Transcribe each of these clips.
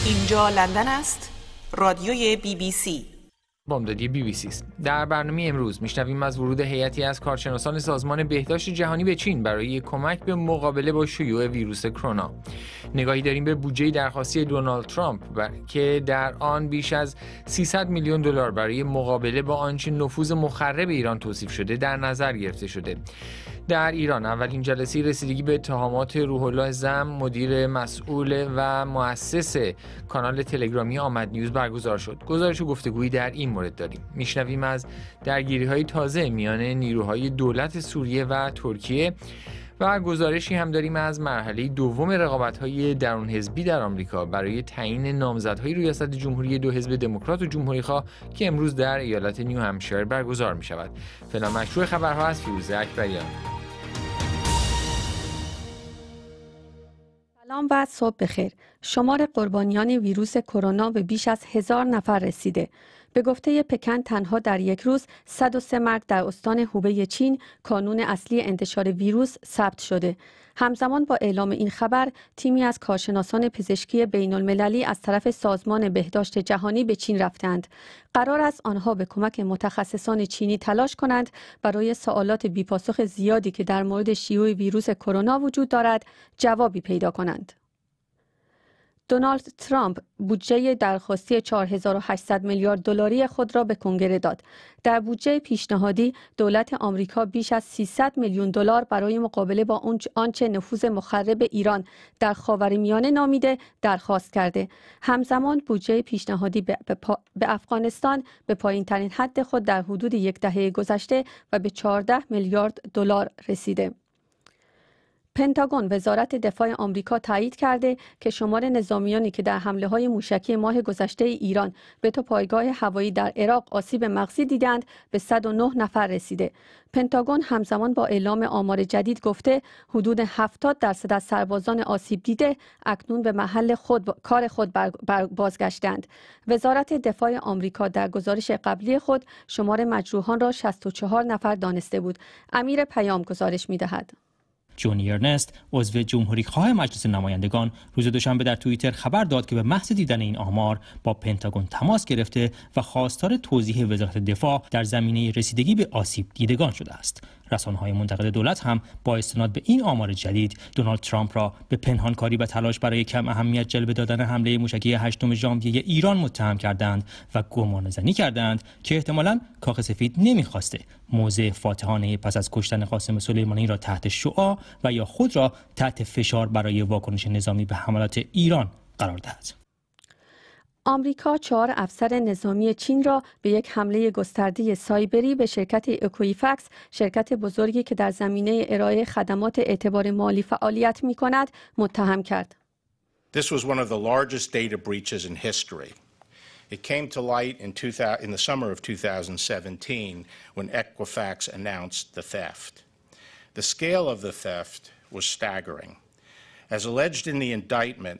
اینجا لندن است، رادیوی BBC. بامدادی BBC است. در برنامه امروز میشنویم از ورود هیئتی از کارشناسان سازمان بهداشت جهانی به چین برای کمک به مقابله با شیوع ویروس کرونا. نگاهی داریم به بودجه درخواستی دونالد ترامپ که در آن بیش از 300 میلیون دلار برای مقابله با آنچه نفوذ مخرب ایران توصیف شده در نظر گرفته شده. در ایران اولین جلسه رسیدگی به اتهامات روح الله زم، مدیر مسئول و مؤسس کانال تلگرامی آمد نیوز برگزار شد. گزارش و گفتگویی در این مورد داریم. میشنویم از درگیری‌های تازه میان نیروهای دولت سوریه و ترکیه و گزارشی هم داریم از مرحله دوم رقابت‌های درون حزبی در آمریکا برای تعیین نامزدهای ریاست جمهوری دو حزب دموکرات و جمهوری‌خواه که امروز در ایالت نیو همشایر برگزار می‌شود. فعلا مشروع خبرها از فیروزه اکبریان. سلام و صبح بخیر. شمار قربانیان ویروس کرونا به بیش از 1000 نفر رسیده. به گفته پکن تنها در یک روز 103 مرگ در استان هوبی چین، کانون اصلی انتشار ویروس، ثبت شده. همزمان با اعلام این خبر، تیمی از کارشناسان پزشکی بین المللی از طرف سازمان بهداشت جهانی به چین رفتند. قرار است آنها به کمک متخصصان چینی تلاش کنند برای سوالات بی‌پاسخ زیادی که در مورد شیوع ویروس کرونا وجود دارد، جوابی پیدا کنند. دونالد ترامپ بودجه درخواستی 4800 میلیارد دلاری خود را به کنگره داد. در بودجه پیشنهادی، دولت آمریکا بیش از 300 میلیون دلار برای مقابله با آنچه نفوذ مخرب ایران در خاورمیانه نامیده درخواست کرده. همزمان بودجه پیشنهادی به افغانستان به پایین‌ترین حد خود در حدود یک دهه گذشته و به 14 میلیارد دلار رسیده. پنتاگون، وزارت دفاع آمریکا، تایید کرده که شمار نظامیانی که در حمله‌های موشکی ماه گذشته ایران به پایگاه هوایی در عراق آسیب مغزی دیدند به 109 نفر رسیده. پنتاگون همزمان با اعلام آمار جدید گفته حدود 70% از سربازان آسیب دیده اکنون به محل کار خود بازگشتند. وزارت دفاع آمریکا در گزارش قبلی خود شمار مجروحان را 64 نفر دانسته بود. امیر پیام گزارش می‌دهد. جونی ارنست، عضو جمهوری‌خواه مجلس نمایندگان، روز دوشنبه در توییتر خبر داد که به محض دیدن این آمار با پنتاگون تماس گرفته و خواستار توضیح وزارت دفاع در زمینه رسیدگی به آسیب دیدگان شده است. رسانه‌های منتقد دولت هم با استناد به این آمار جدید دونالد ترامپ را به پنهانکاری و تلاش برای کم اهمیت جلوه دادن حمله موشکی 8 ژانویه ایران متهم کردند و گمانه‌زنی کردند که احتمالاً کاخ سفید نمی‌خواسته موضع فاتحانه پس از کشتن قاسم سلیمانی را تحت شعاع و یا خود را تحت فشار برای واکنش نظامی به حملات ایران قرار دهد. آمریکا 4 افسر نظامی چین را به یک حمله گسترده سایبری به شرکت اکویفکس، شرکت بزرگی که در زمینه ارائه خدمات اعتبار مالی فعالیت می‌کند، متهم کرد. This was one of the largest data breaches in history. It came to light in the summer of 2017 when Equifax announced the theft. The scale of the theft was staggering. As alleged in the indictment,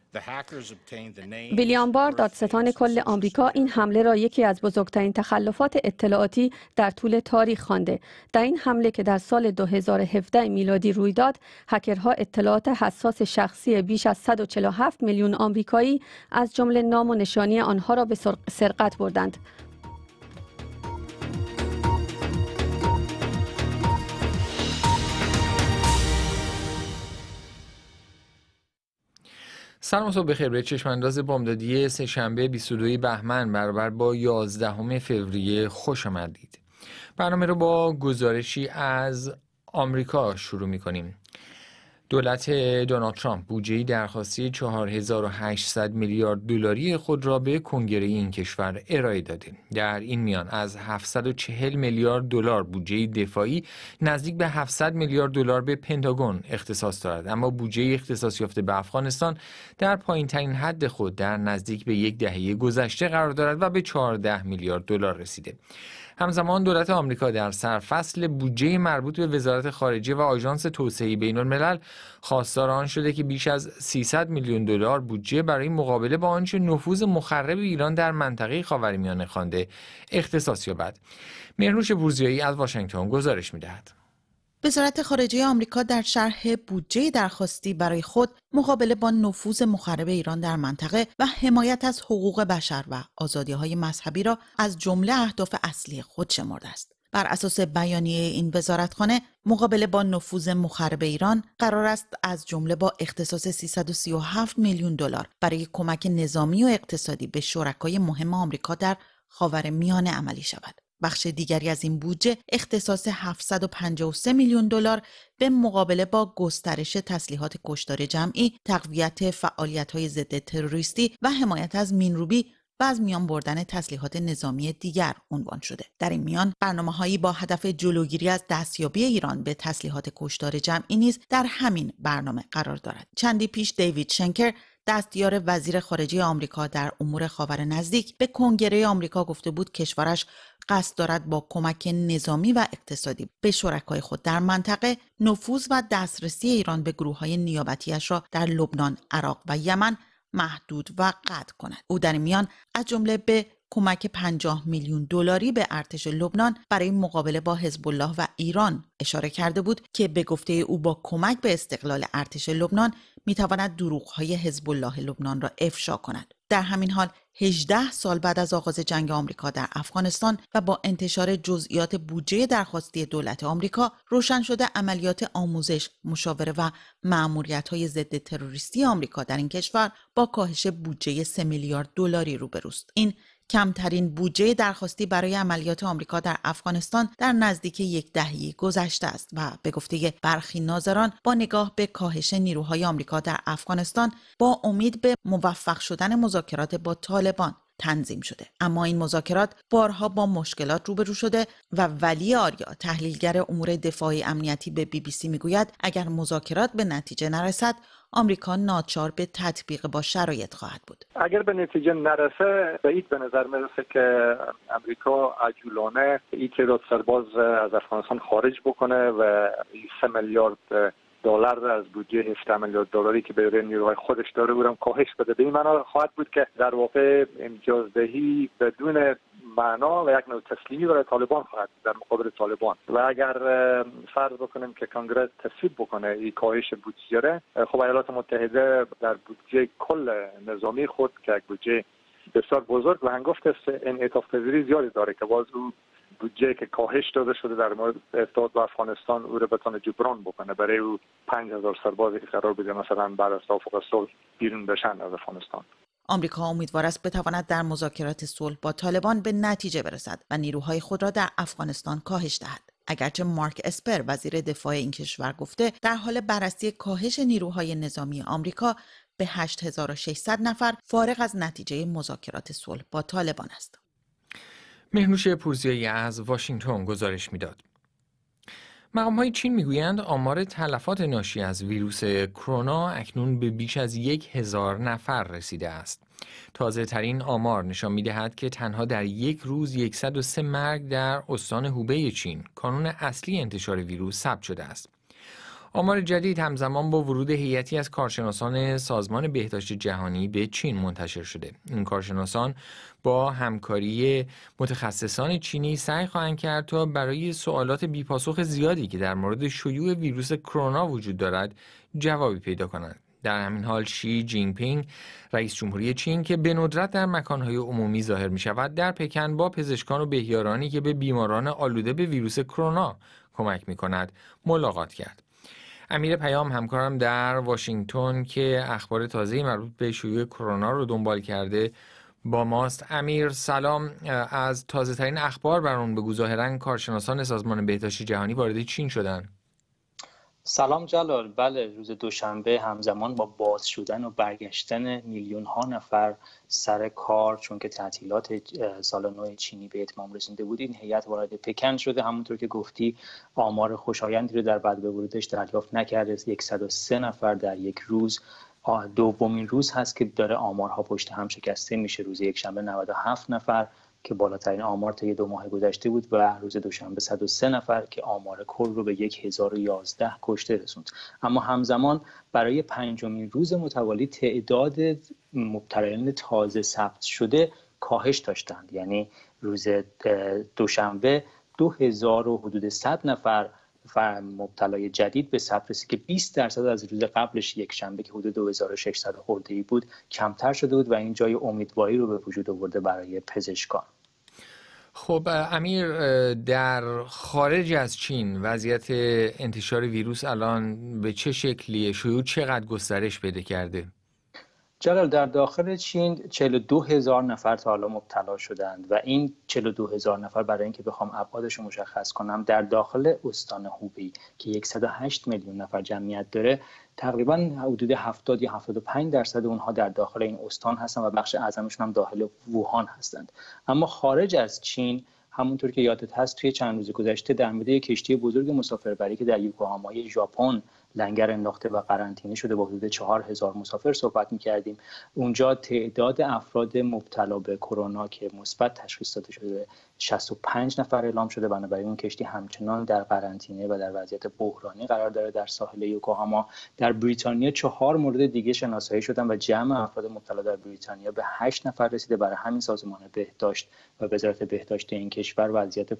ویلیام بار، دادستان کل آمریکا، این حمله را یکی از بزرگترین تخلفات اطلاعاتی در طول تاریخ خوانده. در این حمله که در سال 2017 میلادی روی داد، هکرها اطلاعات حساس شخصی بیش از 147 میلیون آمریکایی از جمله نام و نشانی آنها را به سرقت بردند. سلام و صبح بخیر. به چشمانداز بامدادی سه‌شنبه 22 بهمن برابر با 11 فوریه خوش آمدید. برنامه رو با گزارشی از آمریکا شروع می‌کنیم. دولت دونالد ترامپ بودجه درخواستی 4800 میلیارد دلاری خود را به کنگره این کشور ارائه داده. در این میان از 740 میلیارد دلار بودجه دفاعی، نزدیک به 700 میلیارد دلار به پنتاگون اختصاص دارد، اما بودجه اختصاص یافته به افغانستان در پایین‌ترین حد خود در نزدیک به یک دهه گذشته قرار دارد و به 14 میلیارد دلار رسیده. همزمان دولت آمریکا در سرفصل بودجه مربوط به وزارت خارجه و آژانس توسعه بین‌الملل خواستار آن شده که بیش از 300 میلیون دلار بودجه برای مقابله با آنچه نفوذ مخرب ایران در منطقه خاورمیانه خوانده اختصاص یابد. مهرنوش بورزیایی از واشنگتن گزارش می‌دهد. وزارت خارجه آمریکا در شرح بودجه درخواستی برای خود مقابله با نفوذ مخرب ایران در منطقه و حمایت از حقوق بشر و آزادی‌های مذهبی را از جمله اهداف اصلی خود شمرده است. بر اساس بیانیه این وزارتخانه، مقابله با نفوذ مخرب ایران قرار است از جمله با اختصاص 337 میلیون دلار برای کمک نظامی و اقتصادی به شرکای مهم آمریکا در خاورمیانه عملی شود. بخش دیگری از این بودجه اختصاص 753 میلیون دلار به مقابله با گسترش تسلیحات کشتار جمعی، تقویت فعالیت‌های ضد تروریستی و حمایت از مینروبی و از میان بردن تسلیحات نظامی دیگر عنوان شده. در این میان برنامه‌هایی با هدف جلوگیری از دستیابی ایران به تسلیحات کشتار جمعی نیز در همین برنامه قرار دارد. چندی پیش دیوید شنکر، دستیار وزیر خارجه آمریکا در امور خاور نزدیک، به کنگره آمریکا گفته بود کشورش قصد دارد با کمک نظامی و اقتصادی به شرکای خود در منطقه نفوذ و دسترسی ایران به گروه‌های نیابتی‌اش را در لبنان، عراق و یمن محدود و قطع کند. او در این میان از جمله به کمک 50 میلیون دلاری به ارتش لبنان برای مقابله با حزب الله و ایران اشاره کرده بود که به گفته او با کمک به استقلال ارتش لبنان میتواند دروغ‌های حزب الله لبنان را افشا کند. در همین حال 18 سال بعد از آغاز جنگ آمریکا در افغانستان و با انتشار جزئیات بودجه درخواستی دولت آمریکا، روشن شده عملیات آموزش، مشاوره و مأموریت‌های ضد تروریستی آمریکا در این کشور با کاهش بودجه 3 میلیارد دلاری روبروست. این کمترین بودجه درخواستی برای عملیات آمریکا در افغانستان در نزدیک یک دهه گذشته است و به گفته برخی ناظران با نگاه به کاهش نیروهای آمریکا در افغانستان با امید به موفق شدن مذاکرات با طالبان تنظیم شده. اما این مذاکرات بارها با مشکلات روبرو شده و ولی آریا، تحلیلگر امور دفاعی امنیتی به BBC میگوید اگر مذاکرات به نتیجه نرسد، آمریکا ناچار به تطبیق با شرایط خواهد بود. اگر به نتیجه نرسه، بعید به نظر میرسه که امریکا عجولانه این تعداد سرباز از افغانستان خارج بکنه و 3 میلیارد دلار از بودجه 17 میلیارد دلاری که به نیروهای خودش داره او را کاهش بده. به این معنا خواهد بود که در واقع امتیازدهی بدون معنا و یک نوع تسلیمی برای طالبان خواهد در مقابل طالبان. و اگر فرض بکنیم که کنگره تصویب بکنه این کاهش بودجه، خب ایالات متحده در بودجه کل نظامی خود که یک بودجه بسیار بزرگ و هنگفت است انعطاف پذیری زیادی داره که باز او بودجه که کاهش داده شده در مورد ارتباط با افغانستان او را بتونه جبران بکنه. برای او 5000 سربازی که قرار بوده مثلا بعد از توافق صلح بیرون بشن از افغانستان. آمریکا امیدوار است بتواند در مذاکرات صلح با طالبان به نتیجه برسد و نیروهای خود را در افغانستان کاهش دهد. اگرچه مارک اسپر، وزیر دفاع این کشور، گفته در حال بررسی کاهش نیروهای نظامی آمریکا به 8600 نفر فارغ از نتیجه مذاکرات صلح با طالبان است. مهنوش پورزیایی از واشنگتن گزارش میداد. مقام‌های چین میگویند آمار تلفات ناشی از ویروس کرونا اکنون به بیش از 1000 نفر رسیده است. تازه ترین آمار نشان می‌دهد که تنها در یک روز 103 مرگ در استان هوبی چین، کانون اصلی انتشار ویروس، ثبت شده است. آمار جدید همزمان با ورود هیئتی از کارشناسان سازمان بهداشت جهانی به چین منتشر شده. این کارشناسان با همکاری متخصصان چینی سعی خواهند کرد تا برای سوالات بی‌پاسخ زیادی که در مورد شیوع ویروس کرونا وجود دارد جوابی پیدا کنند. در همین حال شی جین پینگ، رئیس جمهوری چین که به ندرت در مکانهای عمومی ظاهر می شود، در پکن با پزشکان و بهیارانی که به بیماران آلوده به ویروس کرونا کمک می کند ملاقات کرد. امیر پیام، همکارم در واشنگتن که اخبار تازه مربوط به شیوع کرونا رو دنبال کرده، با ماست. امیر سلام، از تازه ترین اخبار برامون بگو. ظاهراً کارشناسان سازمان بهداشت جهانی وارد چین شدن. سلام جلال. بله، روز دوشنبه همزمان با باز شدن و برگشتن میلیون ها نفر سر کار، چون که تعطیلات سال نو چینی به اتمام رسیده بود، این هیئت وارد پکن شده. همونطور که گفتی آمار خوشایندی رو در بعد به ورودش دریافت نکرده. 103 نفر در یک روز. دومین روز هست که داره آمارها پشت هم شکسته میشه. روز یکشنبه 97 نفر که بالاترین آمار طی 2 ماه گذشته بود و روز دوشنبه 103 نفر که آمار کل رو به 1011 کشته رسوند. اما همزمان برای 5مین روز متوالی تعداد مبتلایان تازه ثبت شده کاهش داشتند. یعنی روز دوشنبه 2100 نفر مبتلای جدید به ثبت رسید که 20% از روز قبلش یک شنبه که حدود 2600 خورده‌ای بود کمتر شده بود و این جای امیدواری رو به وجود آورده برای پزشکان. خب امیر، در خارج از چین وضعیت انتشار ویروس الان به چه شکلیه؟ شیوع چقدر گسترش پیدا کرده؟ جلال، در داخل چین 42,000 نفر تا حالا مبتلا شدند و این 42,000 نفر برای اینکه بخوام ابعادش رو مشخص کنم، در داخل استان هوبی که 108 میلیون نفر جمعیت داره تقریبا حدود 70 یا 75% اونها در داخل این استان هستند و بخش اعظمشون هم داخل ووهان هستند. اما خارج از چین همونطور که یادت هست توی چند روز گذشته در مورد کشتی بزرگ مسافربری که در یوکوهامای ژاپن لنگر انداخته و قرنطینه شده با حدود 4000 مسافر صحبت می‌کردیم. اونجا تعداد افراد مبتلا به کرونا که مثبت تشخیص داده شده 65 نفر اعلام شده. بنابراین اون کشتی همچنان در قرنطینه و در وضعیت بحرانی قرار داره در ساحل یوکوهاما. در بریتانیا 4 مورد دیگه شناسایی شدن و جمع افراد مبتلا در بریتانیا به 8 نفر رسیده. برای همین سازمان بهداشت و وزارت بهداشت این کشور وضعیت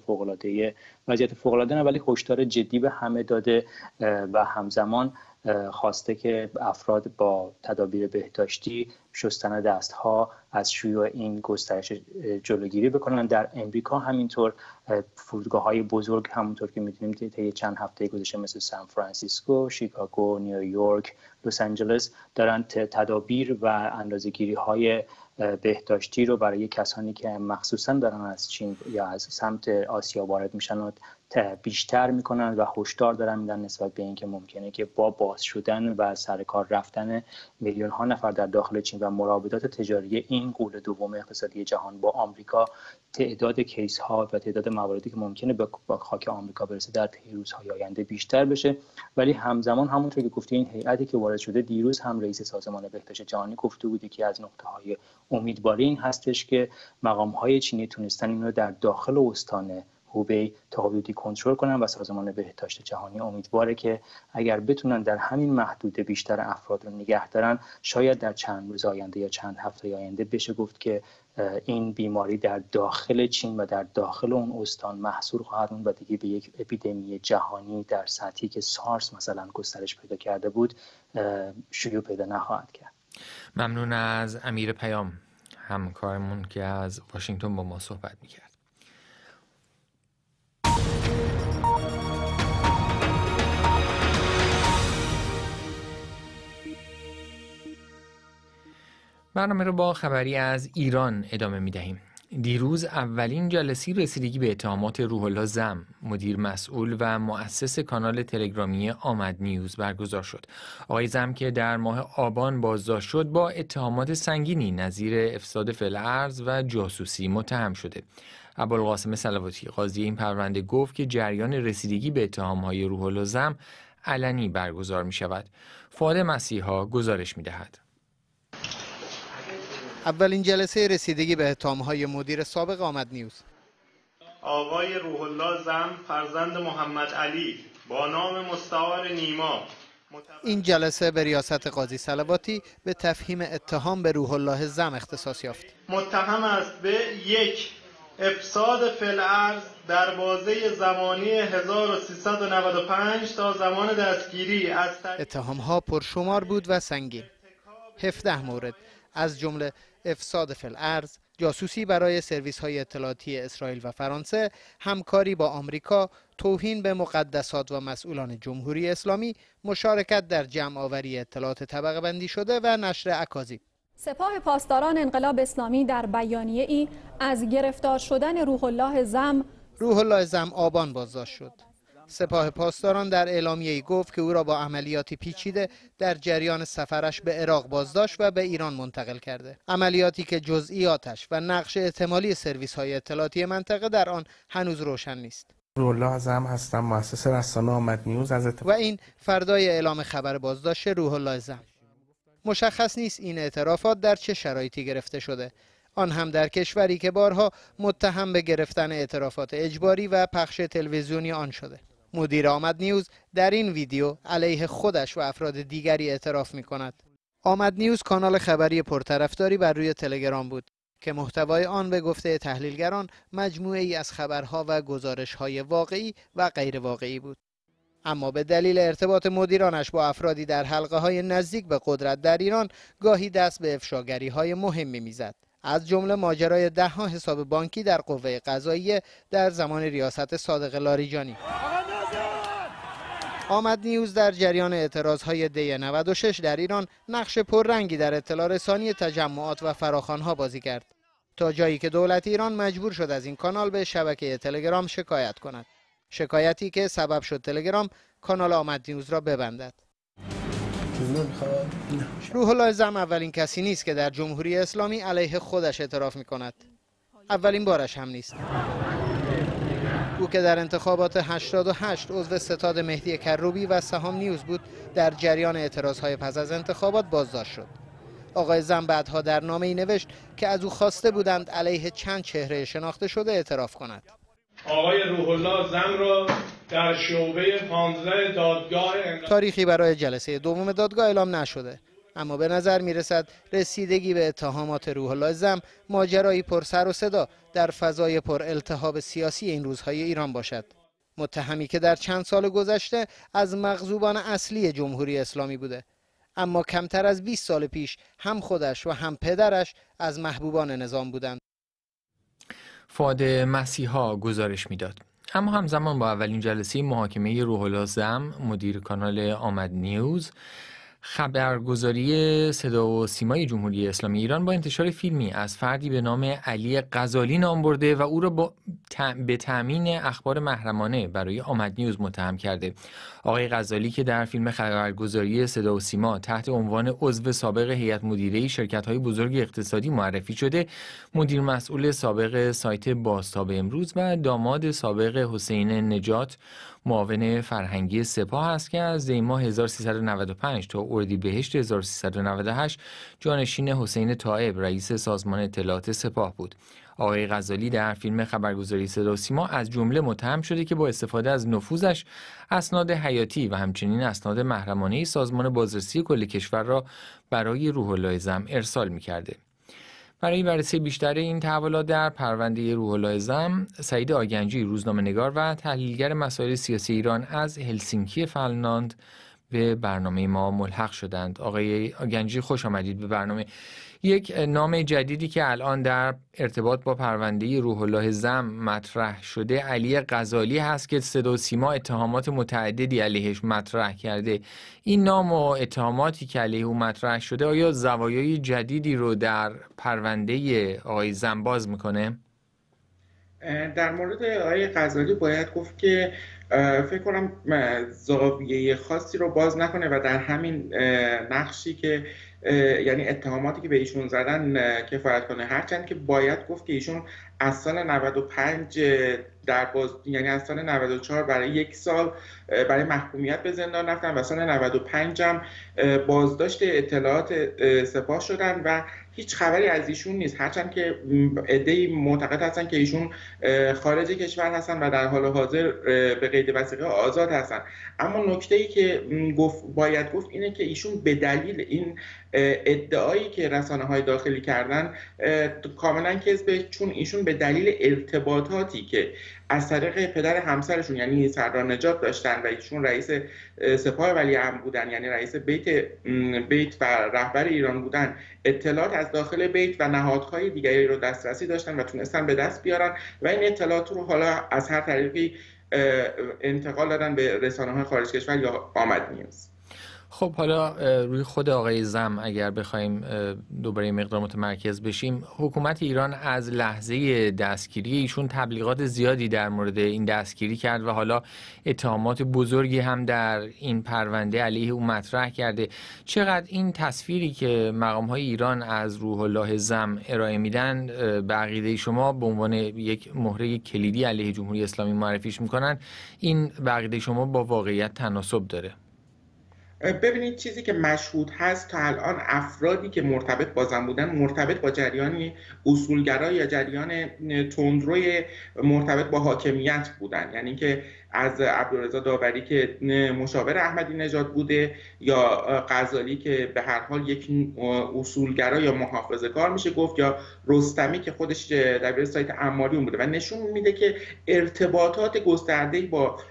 فوق‌العاده نه ولی هشدار جدی به همه داده و همزمان خواسته که افراد با تدابیر بهداشتی شستن دستها از شیوع این گسترش جلوگیری بکنن. در امریکا همینطور فرودگاه‌های بزرگ همونطور که می‌دونیم طی چند هفته گذشته مثل سان فرانسیسکو، شیکاگو، نیویورک، لس آنجلس دارن تدابیر و اندازه‌گیری‌های بهداشتی رو برای کسانی که مخصوصا دارن از چین یا از سمت آسیا وارد میشن بیشتر میکنن و هشدار دارن میدن نسبت به اینکه ممکنه که با باز شدن و سر کار رفتن میلیون ها نفر در داخل چین و مراودات تجاری این غول دوم اقتصادی جهان با آمریکا تعداد کیس ها و تعداد مواردی که ممکنه به خاک آمریکا برسه در طی روزهای آینده بیشتر بشه. ولی همزمان همونطور که گفتی این هیئتی که وارد شده دیروز هم رئیس سازمان بهداشت جهانی گفته بود که از نقطه‌های امیدواری این هستش که مقام‌های چینی تونستن این رو در داخل استان هوبی تا حدودی کنترل کنن و سازمان بهداشت جهانی امیدواره که اگر بتونن در همین محدوده بیشتر افراد رو نگه دارن شاید در چند روز آینده یا چند هفته آینده بشه گفت که این بیماری در داخل چین و در داخل اون استان محصور خواهد موند و دیگه به یک اپیدمی جهانی در سطحی که سارس مثلا گسترش پیدا کرده بود شیوع پیدا نخواهد کرد. ممنون از امیر پیام همکارمون که از واشنگتن با ما صحبت می‌کرد. برنامه رو با خبری از ایران ادامه می‌دهیم. دیروز اولین جلسه رسیدگی به اتهامات روح الله زم، مدیر مسئول و مؤسس کانال تلگرامی آمد نیوز برگزار شد. آقای زم که در ماه آبان بازداشت شد با اتهامات سنگینی نظیر افساد فی‌الارض و جاسوسی متهم شده. ابوالقاسم صلواتی قاضی این پرونده گفت که جریان رسیدگی به اتهام‌های روح الله زم علنی برگزار می‌شود. فؤاد مسیحا گزارش می‌دهد. اولین جلسه رسیدگی به اتهام‌های مدیر سابق آمد نیوز. آقای روح الله زم فرزند محمد علی با نام مستعار نیما. این جلسه به ریاست قاضی صلواتی به تفهیم اتهام به روح الله زم اختصاص یافت. متهم است به 1. افساد فی‌الارض در بازه زمانی 1395 تا زمان دستگیری از اتهام‌ها پرشمار بود و سنگین. 17 مورد از جمله افساد فی‌الارض، جاسوسی برای سرویس‌های اطلاعاتی اسرائیل و فرانسه، همکاری با آمریکا، توهین به مقدسات و مسئولان جمهوری اسلامی، مشارکت در جمع‌آوری اطلاعات طبقه بندی شده و نشر اکاذیب. سپاه پاسداران انقلاب اسلامی در بیانیه‌ای از گرفتار شدن روح الله زم آبان بازداشت شد. سپاه پاسداران در اعلامیه‌ای گفت که او را با عملیاتی پیچیده در جریان سفرش به عراق بازداشت و به ایران منتقل کرده. عملیاتی که جزئیاتش و نقش احتمالی سرویس‌های اطلاعاتی منطقه در آن هنوز روشن نیست. روح الله زم هستم، مؤسس رسانه آمد نیوز. و این فردای اعلام خبر بازداشت روح الله زم. مشخص نیست این اعترافات در چه شرایطی گرفته شده، آن هم در کشوری که بارها متهم به گرفتن اعترافات اجباری و پخش تلویزیونی آن شده. مدیر آمد نیوز در این ویدیو علیه خودش و افراد دیگری اعتراف می کند. آمد نیوز کانال خبری پرطرفداری بر روی تلگرام بود که محتوای آن به گفته تحلیلگران مجموعه‌ای از خبرها و گزارش‌های واقعی و غیر واقعی بود. اما به دلیل ارتباط مدیرانش با افرادی در حلقه‌های نزدیک به قدرت در ایران گاهی دست به افشاگری‌های مهمی می‌زد. از جمله ماجرای 10 حساب بانکی در قوه قضاییه در زمان ریاست صادق لاریجانی. آمد نیوز در جریان اعتراضهای دی 96 در ایران نقش پررنگی در اطلاع رسانی تجمعات و فراخوان‌ها بازی کرد، تا جایی که دولت ایران مجبور شد از این کانال به شبکه تلگرام شکایت کند. شکایتی که سبب شد تلگرام کانال آمد نیوز را ببندد. روح الله زم اولین کسی نیست که در جمهوری اسلامی علیه خودش اعتراف می کند. اولین بارش هم نیست. او که در انتخابات 88 عضو ستاد مهدی کروبی و سهام نیوز بود، در جریان اعتراضهای پس از انتخابات بازداشت شد. آقای زم بعدها در نامه‌ای نوشت که از او خواسته بودند علیه چند چهره شناخته شده اعتراف کند. آقای روح الله زم را در شعبه 15 دادگاه تاریخی برای جلسه دوم دادگاه اعلام نشده، اما به نظر می رسد رسیدگی به اتهامات روح الله زم ماجرایی پر سر و صدا در فضای پر التهاب سیاسی این روزهای ایران باشد. متهمی که در چند سال گذشته از مغضوبان اصلی جمهوری اسلامی بوده، اما کمتر از 20 سال پیش هم خودش و هم پدرش از محبوبان نظام بودند. فؤاد مسیحا گزارش میداد. اما همزمان با اولین جلسه محاکمه روح الله زم، مدیر کانال آمد نیوز، خبرگزاری صدا و سیمای جمهوری اسلامی ایران با انتشار فیلمی از فردی به نام علی غزالی نام برده و او را به تامین اخبار محرمانه برای آمد نیوز متهم کرده. آقای غزالی که در فیلم خبرگزاری صدا و سیما تحت عنوان عضو سابق هیئت مدیره شرکت‌های بزرگ اقتصادی معرفی شده، مدیر مسئول سابق سایت بازتاب امروز و داماد سابق حسین نجات معاون فرهنگی سپاه است که از دی‌ماه 1395 تا اردیبهشت 1398 جانشین حسین طائب رئیس سازمان اطلاعات سپاه بود. آقای غزالی در فیلم خبرگزاری صدا و سیما از جمله متهم شده که با استفاده از نفوذش اسناد حیاتی و همچنین اسناد محرمانه سازمان بازرسی کل کشور را برای روح الله زم ارسال می‌کرده. برای بررسی بیشتر این تحولات در پرونده روح الله زم، سعید آگنجی روزنامه‌نگار و تحلیلگر مسائل سیاسی ایران از هلسینکی فنلاند به برنامه ما ملحق شدند. آقای آگنجی خوش آمدید به برنامه. یک نام جدیدی که الان در ارتباط با پرونده روح الله زم مطرح شده علی غزالی هست که صدا و سیما اتهامات متعددی علیهش مطرح کرده. این نام و اتهاماتی که علیه او مطرح شده آیا زوایای جدیدی رو در پرونده آقای زم باز میکنه؟ در مورد آقای غزالی باید گفت که فکر کنم زاویه خاصی رو باز نکنه و در همین نقشی که یعنی اتهاماتی که به ایشون زدن کفایت کنه، هرچند که باید گفت که ایشون از سال 95 یعنی از سال 94 برای 1 سال برای محکومیت به زندان رفتن و سال 95 هم بازداشت اطلاعات سپاه شدن و هیچ خبری از ایشون نیست، هرچند که عده‌ای معتقد هستن که ایشون خارج کشور هستن و در حال حاضر به قید وثیقه آزاد هستن. اما نکته‌ای که باید گفت اینه که ایشون به دلیل این ادعایی که رسانه‌های داخلی کردن کاملا کذبه، چون ایشون به دلیل ارتباطاتی که از طریق پدر همسرشون یعنی سردار نجات داشتن و ایشون رئیس سپاه ولیعهد بودن، یعنی رئیس بیت و رهبر ایران بودن، اطلاعات از داخل بیت و نهادهای دیگری رو دسترسی داشتن و تونستن به دست بیارن و این اطلاعات رو حالا از هر طریقی انتقال دادن به رسانه‌های خارج کشور یا آمد نیوز. خب حالا روی خود آقای زم اگر بخوایم دوباره مقدار متمرکز بشیم، حکومت ایران از لحظه دستگیری ایشون تبلیغات زیادی در مورد این دستگیری کرد و حالا اتهامات بزرگی هم در این پرونده علیه او مطرح کرده. چقدر این تصویری که مقام‌های ایران از روح الله زم ارائه میدن به عقیده شما به عنوان یک مهره کلیدی علیه جمهوری اسلامی معرفیش میکنن، این به عقیده شما با واقعیت تناسب داره؟ ببینید، چیزی که مشهود هست تا الان افرادی که مرتبط با زم بودن مرتبط با جریان اصولگرا یا جریان تندروی مرتبط با حاکمیت بودن، یعنی که از عبدالرضا داوری که مشاور احمدی نژاد بوده یا غزالی که به هر حال یک اصولگرا یا محافظه‌کار میشه گفت، یا رستمی که خودش دبیر سایت عماری بوده و نشون میده که ارتباطات گسترده‌ای با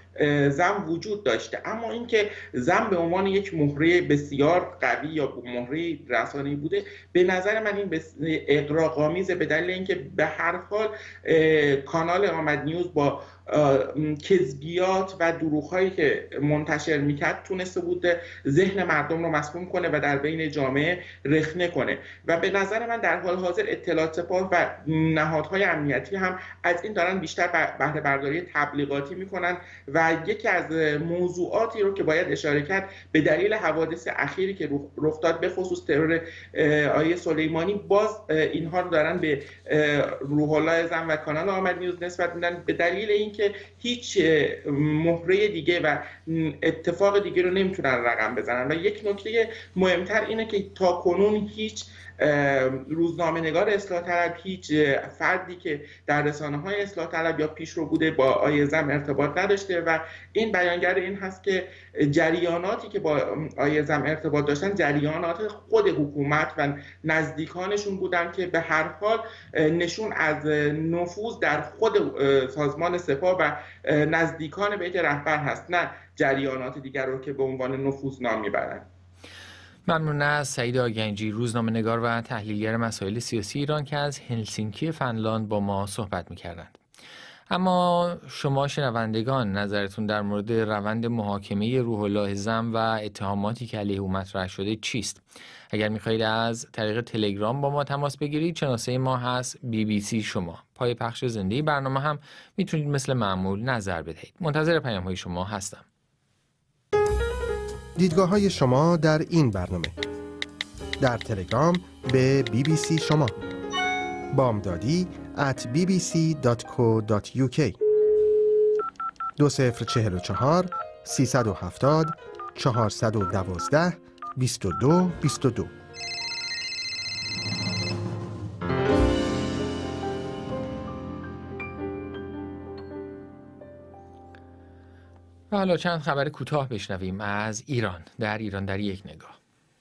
زم وجود داشته. اما اینکه زم به عنوان یک مهره بسیار قوی یا مهره رسانه‌ای بوده، به نظر من این اغراق‌آمیزه، به دلیل اینکه به هر حال کانال آمد نیوز با کذبیات و دروغ‌هایی که منتشر میکرد تونسته بود ذهن مردم رو مسموم کنه و در بین جامعه رخنه کنه و به نظر من در حال حاضر اطلاعات سپاه و نهادهای امنیتی هم از این دارن بیشتر بهره برداری تبلیغاتی میکنن و یکی از موضوعاتی رو که باید اشاره کرد به دلیل حوادث اخیری که رخ داد، به خصوص ترور آیه سلیمانی، باز اینها رو دارن به روح الله زم و کانال آمد نیوز نسبت میدن به دلیل اینکه هیچ مهره دیگه و اتفاق دیگه رو نمیتونن رقم بزنن. و یک نکته مهمتر اینه که تا کنون هیچ روزنامه‌نگار اصلاح طلب، هیچ فردی که در رسانه‌های اصلاح طلب یا پیشرو بوده با آیه زم ارتباط نداشته و این بیانگر این هست که جریاناتی که با آیه زم ارتباط داشتن جریانات خود حکومت و نزدیکانشون بودن که به هر حال نشون از نفوذ در خود سازمان سپاه و نزدیکان بیت رهبر هست، نه جریانات دیگر رو که به عنوان نفوذنام میبرن. ممنون از سعید آگنجی، روزنامه‌نگار و تحلیلگر مسائل سیاسی ایران که از هلسینکی فنلاند با ما صحبت می‌کردند. اما شما شنوندگان نظرتون در مورد روند محاکمه روح الله زم و اتهاماتی که علیه او مطرح شده چیست؟ اگر می‌خواهید از طریق تلگرام با ما تماس بگیرید، شناسه ما هست BBC شما. پای پخش زنده برنامه هم میتونید مثل معمول نظر بدهید. منتظر پیام‌های شما هستم. دیدگاه‌های شما در این برنامه: در تلگرام به BBC شما، بامدادی @bbc.co.uk، 2044 370 412 2222. و حالا چند خبر کوتاه بشنویم از ایران. در یک نگاه.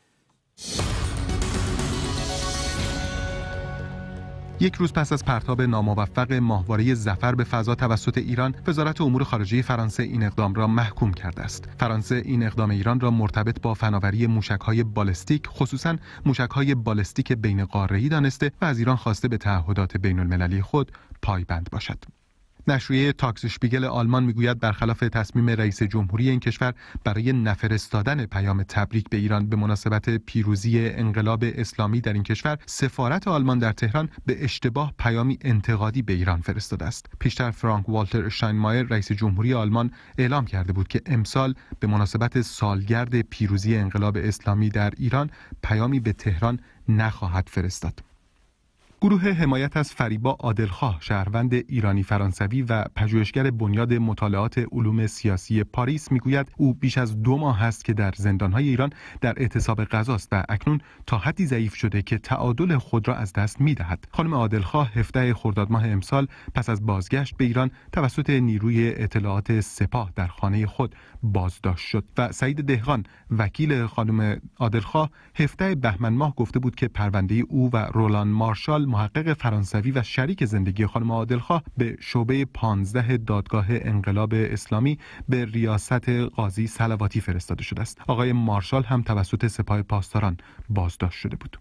یک روز پس از پرتاب ناموفق ماهواره ظفر به فضا توسط ایران، وزارت امور خارجه فرانسه این اقدام را محکوم کرده است. فرانسه این اقدام ایران را مرتبط با فناوری موشک‌های بالستیک، خصوصاً موشک‌های بالستیک بین قاره‌ای دانسته و از ایران خواسته به تعهدات بین‌المللی خود پایبند باشد. نشریه تاکسشپیگل آلمان میگوید برخلاف تصمیم رئیس جمهوری این کشور برای نفرستادن پیام تبریک به ایران به مناسبت پیروزی انقلاب اسلامی در این کشور، سفارت آلمان در تهران به اشتباه پیامی انتقادی به ایران فرستاده است. پیشتر فرانک والتر اشتاینمایر رئیس جمهوری آلمان اعلام کرده بود که امسال به مناسبت سالگرد پیروزی انقلاب اسلامی در ایران پیامی به تهران نخواهد فرستاد. گروه حمایت از فریبا عادلخواه، شهروند ایرانی فرانسوی و پژوهشگر بنیاد مطالعات علوم سیاسی پاریس، میگوید او بیش از 2 ماه است که در زندانهای ایران در اعتصاب غذاست و اکنون تا حدی ضعیف شده که تعادل خود را از دست میدهد. خانم عادلخواه 17 خرداد ماه امسال پس از بازگشت به ایران توسط نیروی اطلاعات سپاه در خانه خود بازداشت شد و سعید دهقان، وکیل خانم عادلخواه، 17 بهمن ماه گفته بود که پرونده او و رولان مارشال، محقق فرانسوی و شریک زندگی خانم عادلخواه، به شعبه 15 دادگاه انقلاب اسلامی به ریاست قاضی صلواتی فرستاده شده است. آقای مارشال هم توسط سپاه پاسداران بازداشت شده بود.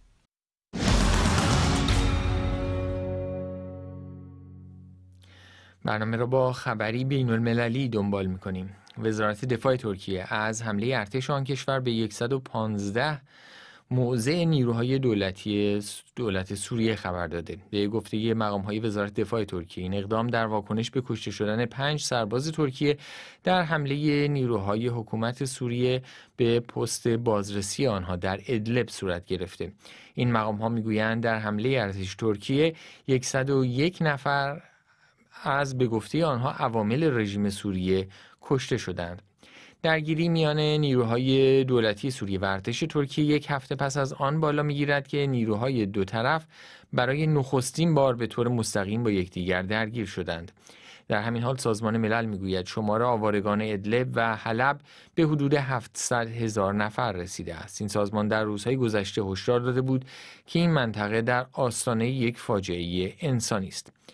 برنامه را با خبری بین‌المللی دنبال می‌کنیم. وزارت دفاع ترکیه از حمله ارتش آن کشور به 115 موضع نیروهای دولت سوریه خبر داده. به گفته مقام‌های وزارت دفاع ترکیه، این اقدام در واکنش به کشته شدن 5 سرباز ترکیه در حمله نیروهای حکومت سوریه به پست بازرسی آنها در ادلب صورت گرفته. این مقام‌ها میگویند در حمله ارتش ترکیه 101 نفر از به گفته آنها عوامل رژیم سوریه کشته شدند. درگیری میان نیروهای دولتی سوریه و ارتش ترکیه یک هفته پس از آن بالا میگیرد که نیروهای دو طرف برای نخستین بار به طور مستقیم با یکدیگر درگیر شدند. در همین حال سازمان ملل میگوید شمار آوارگان ادلب و حلب به حدود 700,000 نفر رسیده است. این سازمان در روزهای گذشته هشدار داده بود که این منطقه در آستانه یک فاجعه انسانی است.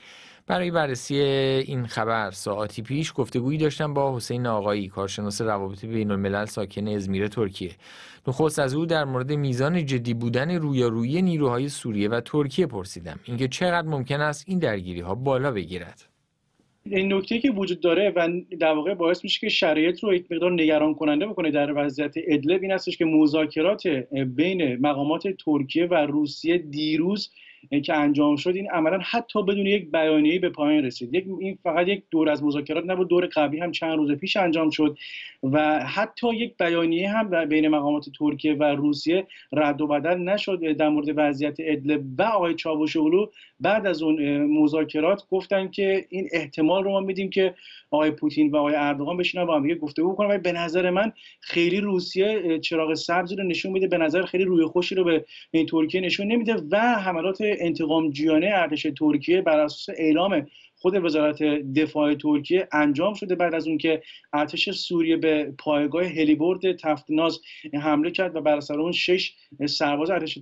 برای بررسی این خبر ساعاتی پیش گفتگویی داشتم با حسین آقایی، کارشناس روابط بین‌الملل ساکن ازمیر ترکیه. نخست از او در مورد میزان جدی بودن رویارویی نیروهای سوریه و ترکیه پرسیدم، اینکه چقدر ممکن است این درگیری‌ها بالا بگیرد. این نکته که وجود داره و در واقع باعث میشه که شرایط رو یک مقدار نگران کننده بکنه در وضعیت ادلب این هستش که مذاکرات بین مقامات ترکیه و روسیه دیروز که انجام شد این عملا حتی بدون یک بیانیه‌ای به پایان رسید. این فقط یک دور از مذاکرات نبود، دور قبلی هم چند روز پیش انجام شد و حتی یک بیانیه هم بین مقامات ترکیه و روسیه رد و بدل نشد در مورد وضعیت ادلب. و آقای چاوشوغلو بعد از اون مذاکرات گفتن که این احتمال رو ما میدیم که آقای پوتین و آقای اردوغان بشینن با هم دیگه گفتگو کنن و به نظر من خیلی روسیه چراغ سبزی رو نشون میده، به نظر خیلی روی خوشی رو به ترکیه نشون نمیده و حملات انتقام‌جویانه ارتش ترکیه بر اساس اعلام خود وزارت دفاع ترکیه انجام شده بعد از اون که ارتش سوریه به پایگاه هلیبرد تفتناز حمله کرد و بر اثر اون 6 سرباز ارتش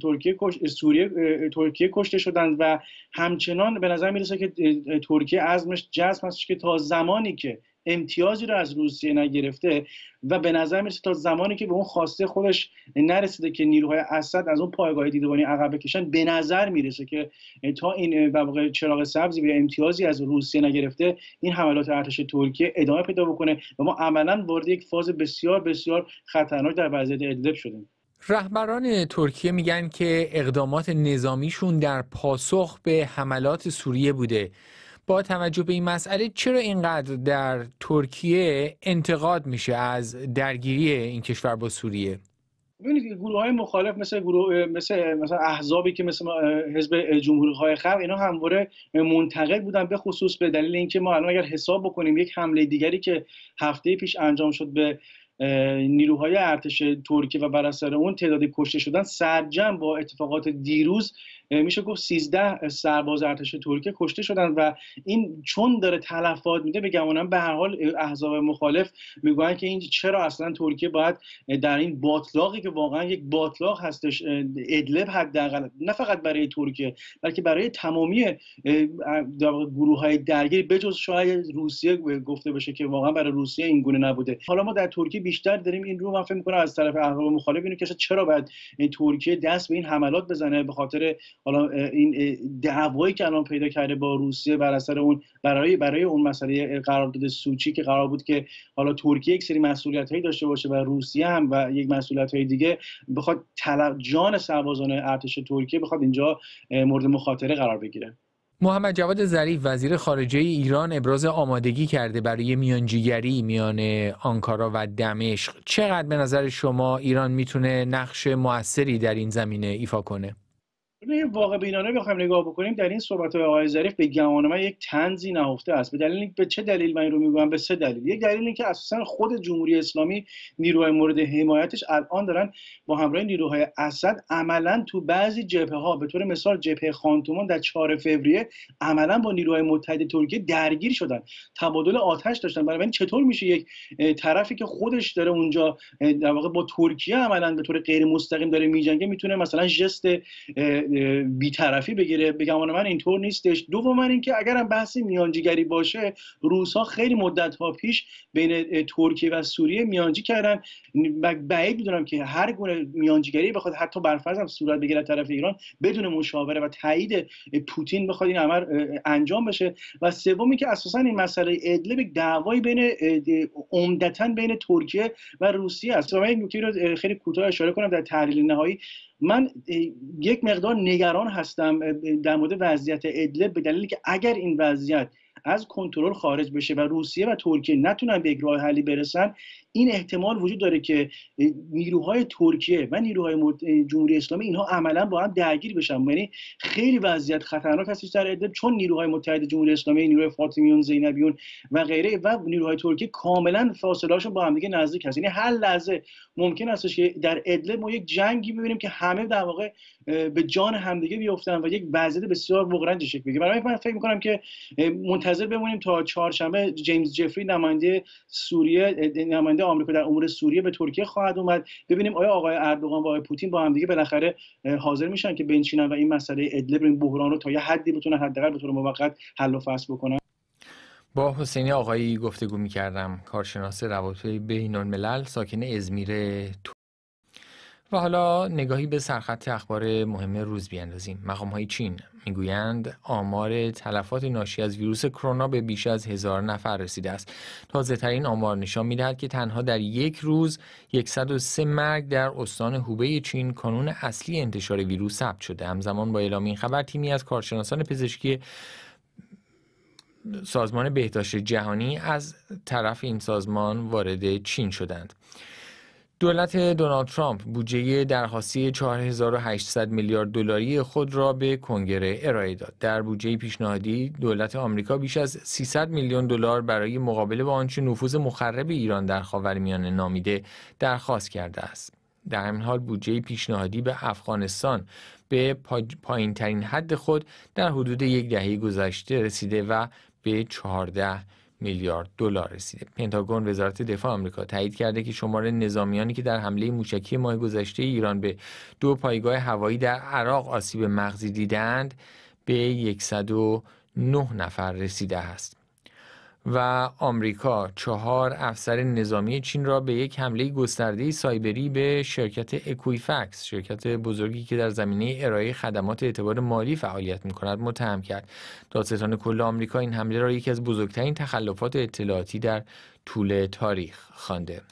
ترکیه کشته شدند و همچنان به نظر میرسه که ترکیه عزمش جزم هستش که تا زمانی که امتیازی رو از روسیه نگرفته و به نظر میرسه تا زمانی که به اون خواسته خودش نرسیده که نیروهای اسد از اون پایگاه دیدبانی عقب بکشن، به نظر میرسه که تا این در واقع چراغ سبزی به امتیازی از روسیه نگرفته این حملات ارتش ترکیه ادامه پیدا بکنه و ما عملاً وارد یک فاز بسیار بسیار خطرناک در وضعیت ادلب شدیم. رهبران ترکیه میگن که اقدامات نظامیشون در پاسخ به حملات سوریه بوده. با توجه به این مسئله چرا اینقدر در ترکیه انتقاد میشه از درگیری این کشور با سوریه؟ ببینید گروه‌های مخالف مثل احزابی که مثل حزب جمهوری‌خواه خلق اینا همواره منتقد بودن، به خصوص به دلیل اینکه ما الان اگر حساب بکنیم یک حمله دیگری که هفته پیش انجام شد به نیروهای ارتش ترکیه و بر اثر اون تعداد کشته شدن سرجم با اتفاقات دیروز میشه گفت 13 سرباز ارتش ترکیه کشته شدن و این چون داره تلفات میده به گمانم به هر حال احزاب مخالف میگن که این چرا اصلا ترکیه باید در این باطلاقی که واقعا یک باطلاق هستش ادلب حداقل نه فقط برای ترکیه بلکه برای تمامی گروه‌های درگیر بجز شاید روسیه گفته بشه که واقعا برای روسیه این گونه نبوده. حالا ما در ترکیه بیشتر داریم این رو من فکر می‌کنم از طرف احزاب مخالف اینو که چرا باید ترکیه دست به این حملات بزنه به خاطر حالا این دعوایی که الان پیدا کرده با روسیه بر اثر اون برای اون مسئله قرارداد سوچی که قرار بود که حالا ترکیه یک سری مسئولیت‌هایی داشته باشه و روسیه هم و یک مسئولیت‌های دیگه بخواد جان سربازان ارتش ترکیه بخواد اینجا مورد مخاطره قرار بگیره. محمد جواد ظریف وزیر خارجه ایران ابراز آمادگی کرده برای میانجیگری میان آنکارا و دمشق. چقدر به نظر شما ایران میتونه نقش موثری در این زمینه ایفا کنه؟ واقع بینانه بخوایم نگاه بکنیم در این صحبت‌های آقای ظریف به گمان من یک طنزی نهفته است. به چه دلیل من این رو میگم؟ به 3 دلیل. یک دلیل این که اساسا خود جمهوری اسلامی نیروهای مورد حمایتش الان دارن با همراه نیروهای اسد عملاً تو بعضی جبهه‌ها به طور مثال جبهه خانتومان در 4 فوریه عملاً با نیروهای متحد ترکیه درگیر شدن، تبادل آتش داشتن. بنابراین چطور میشه یک طرفی که خودش داره اونجا در واقع با ترکیه عملاً به طور غیر مستقیم داره میجنگه میتونه مثلا ژست بی‌طرفی بگیره؟ بگم من اینطور نیستش. دوم اینکه اگر هم بحث میانجیگری باشه، روس‌ها خیلی مدت‌ها پیش بین ترکیه و سوریه میانجی کردن و بعید می‌دونم که هر گونه میانجیگری بخواد حتی برفرض هم صورت بگیره طرف ایران بدون مشاوره و تایید پوتین بخواد این امر انجام بشه. و سومی که اساساً این مسئله ادلب دعوایی بین عمدتاً بین ترکیه و روسیه است. من این نکته رو خیلی کوتاه اشاره کنم در تحلیل نهایی. من یک مقدار نگران هستم در مورد وضعیت ادلب به دلیلی که اگر این وضعیت از کنترل خارج بشه و روسیه و ترکیه نتونن به یک راه حلی برسن، این احتمال وجود داره که نیروهای ترکیه و نیروهای جمهوری اسلامی اینها عملا با هم درگیر بشن. یعنی خیلی وضعیت خطرناک هست در ادلب، چون نیروهای متحد جمهوری اسلامی، نیروهای فاطمیون، زینبیون و غیره و نیروهای ترکیه کاملا فاصله‌هاشون با هم دیگه نزدیک هست. یعنی هر لحظه ممکن است که در ادلب ما یک جنگی ببینیم که همه در واقع به جان همدیگه بیفتن و یک وضعیت بسیار بغرنج شکل بگیره. برای من فکر می‌کنم که منتظر بمونیم تا چهارشنبه جیمز جفری نماینده آمریکا در امور سوریه به ترکیه خواهد اومد، ببینیم آیا آقای اردوغان و آقای پوتین با هم دیگه بالاخره حاضر میشن که بنشینن و این مسئله ادلب، این بحران رو تا یه حدی بتونن حداقل به طور موقت حل و فصل بکنن. با حسینی آقایی گفتگو می‌کردم، کارشناس روابط بین‌الملل، ساکن ازمیر. و حالا نگاهی به سرخط اخبار مهم روز بیاندازیم. مقام‌های چین میگویند آمار تلفات ناشی از ویروس کرونا به بیش از 1000 نفر رسیده است. تازه‌ترین آمار نشان می‌دهد که تنها در یک روز 103 مرگ در استان هوبی چین، کانون اصلی انتشار ویروس، ثبت شده. همزمان با اعلام این خبر، تیمی از کارشناسان پزشکی سازمان بهداشت جهانی از طرف این سازمان وارد چین شدند. دولت دونالد ترامپ بودجه درخواستی 4800 میلیارد دلاری خود را به کنگره ارائه داد. در بودجه پیشنهادی دولت آمریکا بیش از 300 میلیون دلار برای مقابله با آنچه نفوذ مخرب ایران در خاورمیانه نامیده درخواست کرده است. در همین حال بودجه پیشنهادی به افغانستان به پایین‌ترین حد خود در حدود یک دهه گذشته رسیده و به 14 میلیارد دلار رسیده. پنتاگون، وزارت دفاع آمریکا، تایید کرده که شمار نظامیانی که در حمله موشکی ماه گذشته ایران به 2 پایگاه هوایی در عراق آسیب مغزی دیدند به 109 نفر رسیده است. و آمریکا 4 افسر نظامی چین را به یک حمله گسترده سایبری به شرکت اکویفکس، شرکت بزرگی که در زمینه ارائه خدمات اعتبار مالی فعالیت می‌کند، متهم کرد. دادستان کل آمریکا این حمله را یکی از بزرگترین تخلفات اطلاعاتی در طول تاریخ خوانده.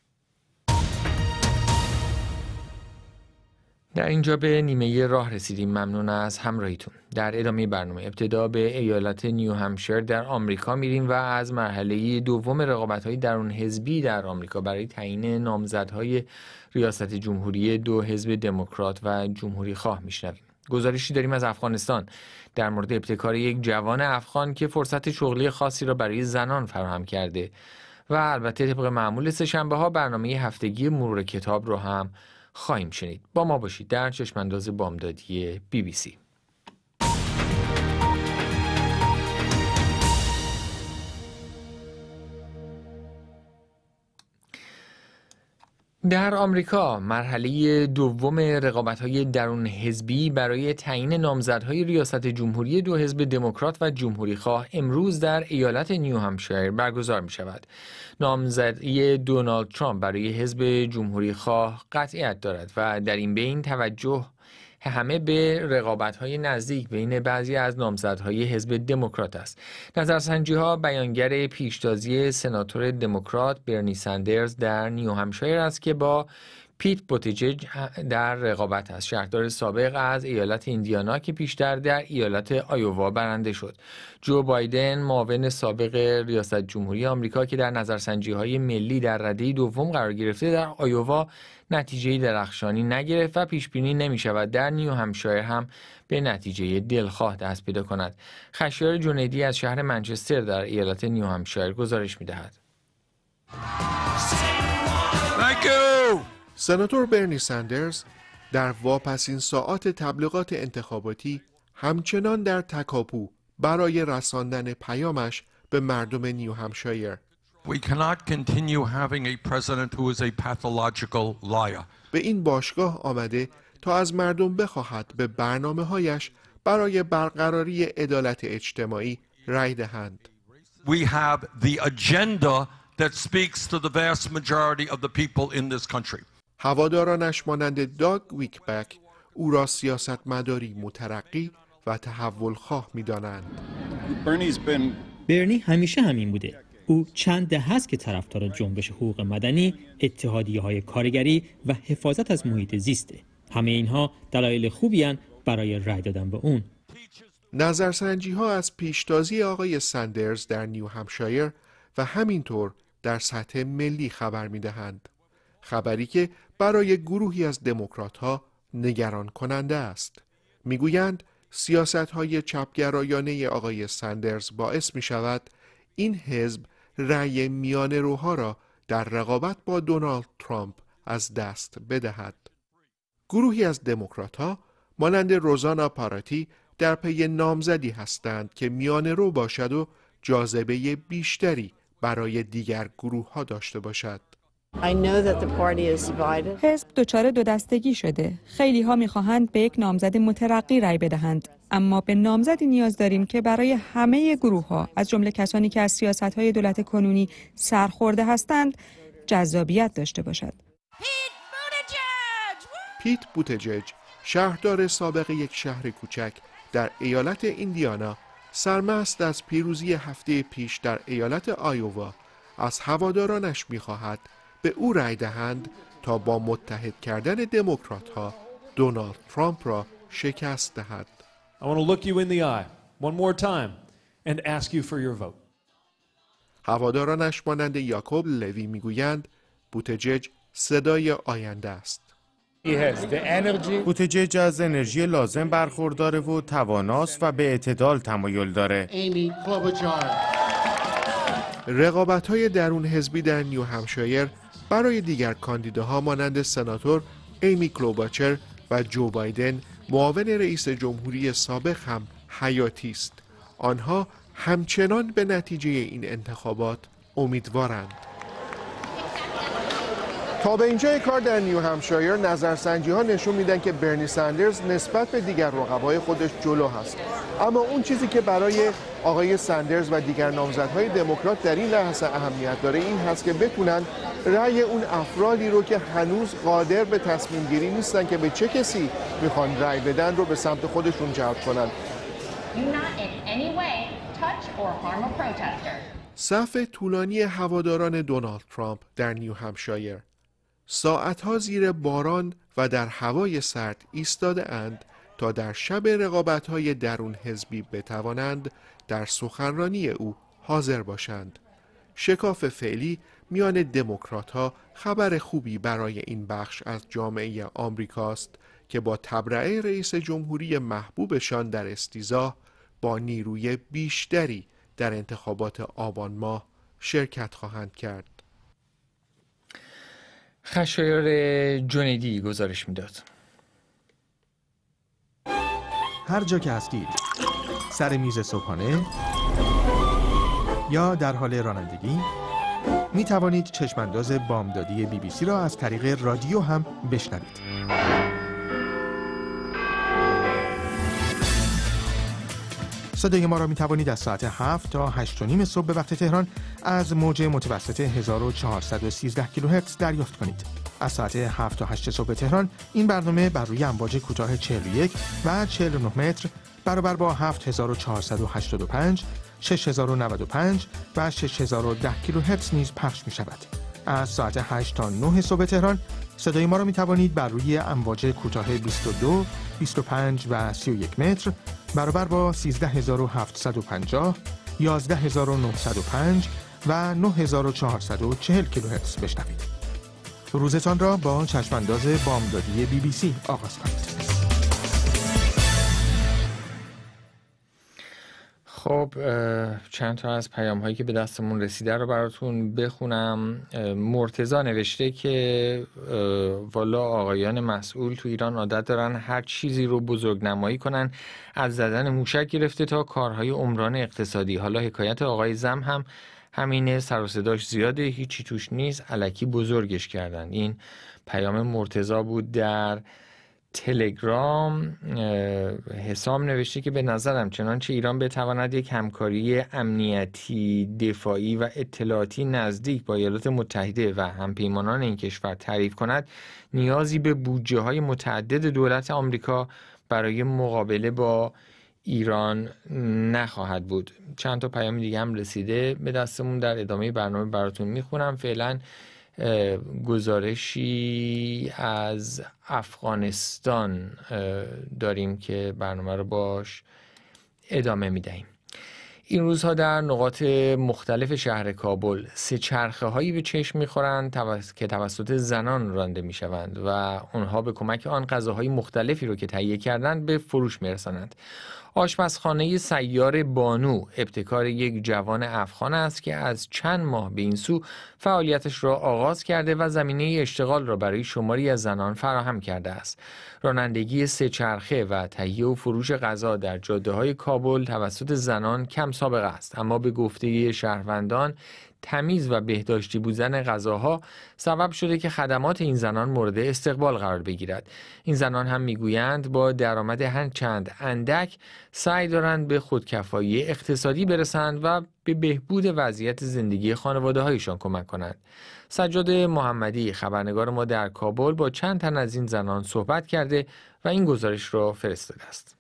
در اینجا به نیمه راه رسیدیم. ممنون از همراهیتون. در ادامه برنامه ابتدا به ایالت نیو همشایر در آمریکا میریم و از مرحله دوم رقابت‌های درون حزبی در آمریکا برای تعیین نامزدهای ریاست جمهوری 2 حزب دموکرات و جمهوری خواه میشنویم. گزارشی داریم از افغانستان در مورد ابتکار یک جوان افغان که فرصت شغلی خاصی را برای زنان فراهم کرده و البته طبق معمول سه‌شنبه‌ها برنامه هفتگی مرور کتاب رو هم خواهیم شنید. با ما باشید در چشمانداز بامدادی BBC. در آمریکا مرحله دوم رقابت‌های درون حزبی برای تعیین نامزدهای ریاست جمهوری 2 حزب دموکرات و جمهوری خواه امروز در ایالت نیو همشایر برگزار می شود. نامزدی دونالد ترامپ برای حزب جمهوری خواه قطعیت دارد و در این بین توجه همه به رقابت‌های نزدیک بین بعضی از نامزدهای حزب دموکرات است. نظرسنجی‌ها بیانگر پیشتازی سناتور دموکرات برنی سندرز در نیو همشایر است که با پیت بوتیجج در رقابت است. شهردار سابق از ایالت ایندیانا که پیشتر در ایالت آیووا برنده شد. جو بایدن، معاون سابق ریاست جمهوری آمریکا که در نظرسنجی‌های ملی در رده دوم قرار گرفته، در آیووا نتیجه درخشانی نگرفت و پیش بینی نمی شود در نیو همشایر هم به نتیجه دلخواه دست پیدا کند. خشایار جنیدی از شهر منچستر در ایالت نیو همشایر گزارش می دهد. سناتور برنی سندرز در واپسین ساعات تبلیغات انتخاباتی همچنان در تکاپو برای رساندن پیامش به مردم نیو همشایر. We cannot continue having a president who is a pathological liar. به این bashgah آمده تا از مردم بخواهد به برنامه‌هایش برای برقراری عدالت اجتماعی رأی دهند. We have the agenda that speaks to the vast majority of the people in this country. هوادارانش مانند داگ ویکبک او را سیاستمداری مترقی و تحولخواه می‌دانند. برنی همیشه همین بوده. او چند دهه است که طرفدار جنبش حقوق مدنی، اتحادیه‌های کارگری و حفاظت از محیط زیسته. همه اینها دلایل خوبی هستند برای رأی دادن به اون. نظرسنجی‌ها از پیشتازی آقای سندرز در نیو همشایر و همینطور در سطح ملی خبر می‌دهند. خبری که برای گروهی از دموکرات‌ها نگران کننده است. می‌گویند سیاست‌های چپگرایانه آقای سندرز باعث می‌شود این حزب رأی میانه روها را در رقابت با دونالد ترامپ از دست بدهد. گروهی از دموکرات‌ها مانند روزانا پاراتی در پی نامزدی هستند که میانه رو باشد و جاذبه بیشتری برای دیگر گروه‌ها داشته باشد. حزب دچار دو دستگی شده. خیلی ها می‌خواهند به یک نامزد مترقی رأی بدهند، اما به نامزدی نیاز داریم که برای همه گروه‌ها از جمله کسانی که از سیاست‌های دولت کنونی سرخورده هستند جذابیت داشته باشد. پیت بوتجج، شهردار سابق یک شهر کوچک در ایالت ایندیانا، سرمست از پیروزی هفته پیش در ایالت آیووا، از هوادارانش می‌خواهد به او رأی دهند تا با متحد کردن دموکرات‌ها دونالد ترامپ را شکست دهد. I want to look you in the eye one more time and ask you for your vote. هوادارانش مانند یاکوب لوی میگویند بوتجج صدای آینده است. بوتجج از انرژی لازم برخورداره و تواناست و به اعتدال تمایل داره. رقابت‌های درون حزبی در نیو همشایر برای دیگر کاندیداها مانند سناتور ایمی کلوباچر و جو بایدن معاون رئیس جمهوری سابق هم حیاتی است. آنها همچنان به نتیجه این انتخابات امیدوارند. تا به اینجای کار در نیو همشایر نظرسنجی ها نشون میدن که برنی سندرز نسبت به دیگر رقبای خودش جلو هست، اما اون چیزی که برای آقای سندرز و دیگر نامزدهای دموکرات در این لحظه اهمیت داره این هست که بتونن رأی اون افرادی رو که هنوز قادر به تصمیم گیری نیستن که به چه کسی میخوان رأی بدن رو به سمت خودشون جلب کنن. صف طولانی هواداران دونالد ترامپ در نیو همشایر ساعتها زیر باران و در هوای سرد ایستاده اند تا در شب رقابت‌های درون حزبی بتوانند در سخنرانی او حاضر باشند. شکاف فعلی میان دموکرات‌ها خبر خوبی برای این بخش از جامعه آمریکاست که با تبرئه رئیس جمهوری محبوبشان در استیضاح با نیروی بیشتری در انتخابات آبان ماه شرکت خواهند کرد. خشایار جنیدی گزارش میداد. هر جا که هستید، سر میز صبحانه یا در حال رانندگی، می توانید چشمانداز بامدادی BBC را از طریق رادیو هم بشنوید. صدای ما را می توانید از ساعت 7 تا 8:30 صبح به وقت تهران از موج متوسط 1413 کیلوهرتز دریافت کنید. از ساعت 7 تا 8 صبح تهران این برنامه بر روی امواج کوتاه 41 و 49 متر برابر با 7485 6095 و 6010 کیلوهرتز نیز پخش می شود. از ساعت 8 تا 9 صبح تهران صدای ما را می توانید بر روی امواج کوتاه 22 25 و 31 متر برابر با 13750 11905 و 9440 کیلوهرتز بشنوید. روزتان را با چشمانداز بامدادی BBC آغاز کنید. خب چند تا از پیام هایی که به دستمون رسیده رو براتون بخونم. مرتضی نوشته که والا آقایان مسئول تو ایران عادت دارن هر چیزی رو بزرگنمایی کنن، از زدن موشک گرفته تا کارهای عمران اقتصادی. حالا حکایت آقای زم هم همینه، سر و صداش زیاده، هیچی توش نیست، الکی بزرگش کردن. این پیام مرتضی بود. در تلگرام حسام نوشته که به نظرم چنانچه ایران بتواند یک همکاری امنیتی، دفاعی و اطلاعاتی نزدیک با ایالات متحده و همپیمانان این کشور تعریف کند، نیازی به بودجه های متعدد دولت آمریکا برای مقابله با ایران نخواهد بود. چند تا پیام دیگه هم رسیده به دستمون، در ادامه برنامه براتون میخونم. فعلا گزارشی از افغانستان داریم که برنامه رو باش ادامه میدهیم. این روزها در نقاط مختلف شهر کابل سه چرخه هایی به چشم میخورند که توسط زنان رانده میشوند و اونها به کمک آن غذاهای مختلفی رو که تهیه کردند به فروش میرسانند. آشپزخانه سیار بانو ابتکار یک جوان افغان است که از چند ماه به این سو فعالیتش را آغاز کرده و زمینه اشتغال را برای شماری از زنان فراهم کرده است. رانندگی سه چرخه و تهیه و فروش غذا در جاده‌های کابل توسط زنان کم سابقه است، اما به گفته شهروندان تمیز و بهداشتی بودن غذاها سبب شده که خدمات این زنان مورد استقبال قرار بگیرد. این زنان هم میگویند با درآمد هرچند اندک سعی دارند به خودکفایی اقتصادی برسند و به بهبود وضعیت زندگی خانواده هایشان کمک کنند. سجاد محمدی خبرنگار ما در کابل با چند تن از این زنان صحبت کرده و این گزارش را فرستاده است.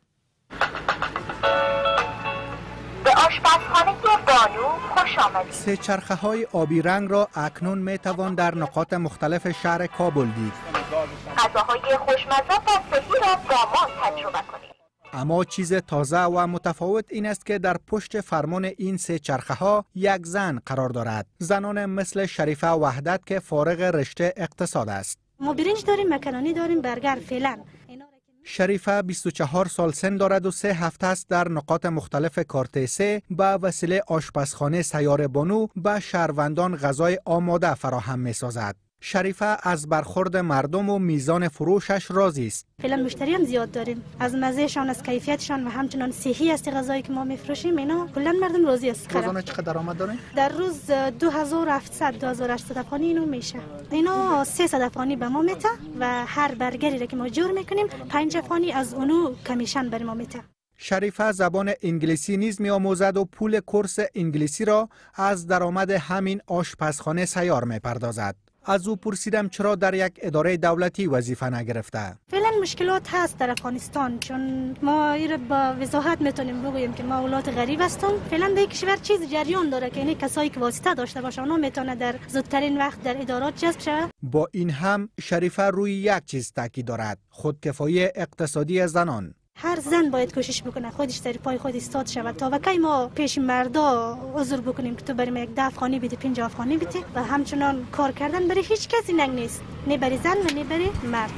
به آشپزخانه بانو خوش آمدید. سه چرخه های آبی رنگ را اکنون می توان در نقاط مختلف شهر کابل دید. غذاهای خوشمزه و صحی را با ما تجربه کنید. اما چیز تازه و متفاوت این است که در پشت فرمان این سه چرخه ها یک زن قرار دارد. زنان مثل شریفه وحدت که فارغ رشته اقتصاد است. ما برنج داریم، مکرونی داریم، برگر فعلا. شریفه 24 سال سن دارد و 3 هفته است در نقاط مختلف کارتسه به وسیله آشپزخانه سیار بانو به شهروندان غذای آماده فراهم می سازد. شریفه از برخورد مردم و میزان فروشش راضی است. فعلا مشتری هم زیاد داریم. از مزهشان، از کیفیتشان و همچنان صحی است غذایی که ما میفروشیم. اینا کلا مردم راضی است. روزانه چقدر درآمد دارین؟ در روز 2700 2800 افغانی اینو میشه. اینا 300 افغانی به ما میته و هر برگری را که ما جور میکنیم 5 افغانی از اونو کمیشن بر ما میته. شریفه زبان انگلیسی نیز می‌آموزد و پول کورس انگلیسی را از درآمد همین آشپزخانه سیار می‌پردازد. از او پرسیدم چرا در یک اداره دولتی وظیفه نگرفته. فعلا مشکلات هست در افغانستان، چون ما ایره با وضاحت میتونیم بگوییم که ما اولاد غریب هستیم. فعلا در کشور چیز جریان داره که این کسایی که واسطه داشته باشه اونا میتونه در زودترین وقت در ادارات جذب شه. با این هم شریفه روی یک چیز تاکید دارد: خودکفایی اقتصادی زنان. هر زن باید کوشش بکنه خودش در پای خود ایستاد شود تا وکی ما پیش مردا عذر بکنیم که تو بریم یک 10 افغانی بده 5 افغانی بده و همچنان کار کردن برای هیچ کسی ننگ نیست، نه برای زن و نه برای مرد.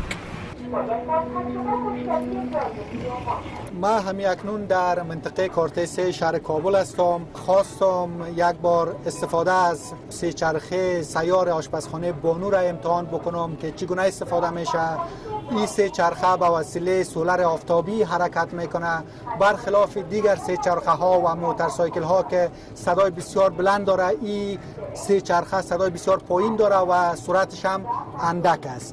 ما همی اکنون در منطقه کارتس شهر کابل هستم. خواستم یک بار استفاده از سه چرخه سیار آشپزخانه بانو را امتحان بکنم که چگونه استفاده میشه. این سه چرخه با وسیله سولر آفتابی حرکت میکنه، برخلاف دیگر سه چرخه ها و موتورسایکل ها که صدای بسیار بلند داره. این سه چرخه صدای بسیار پایین داره و سرعتش هم اندک است.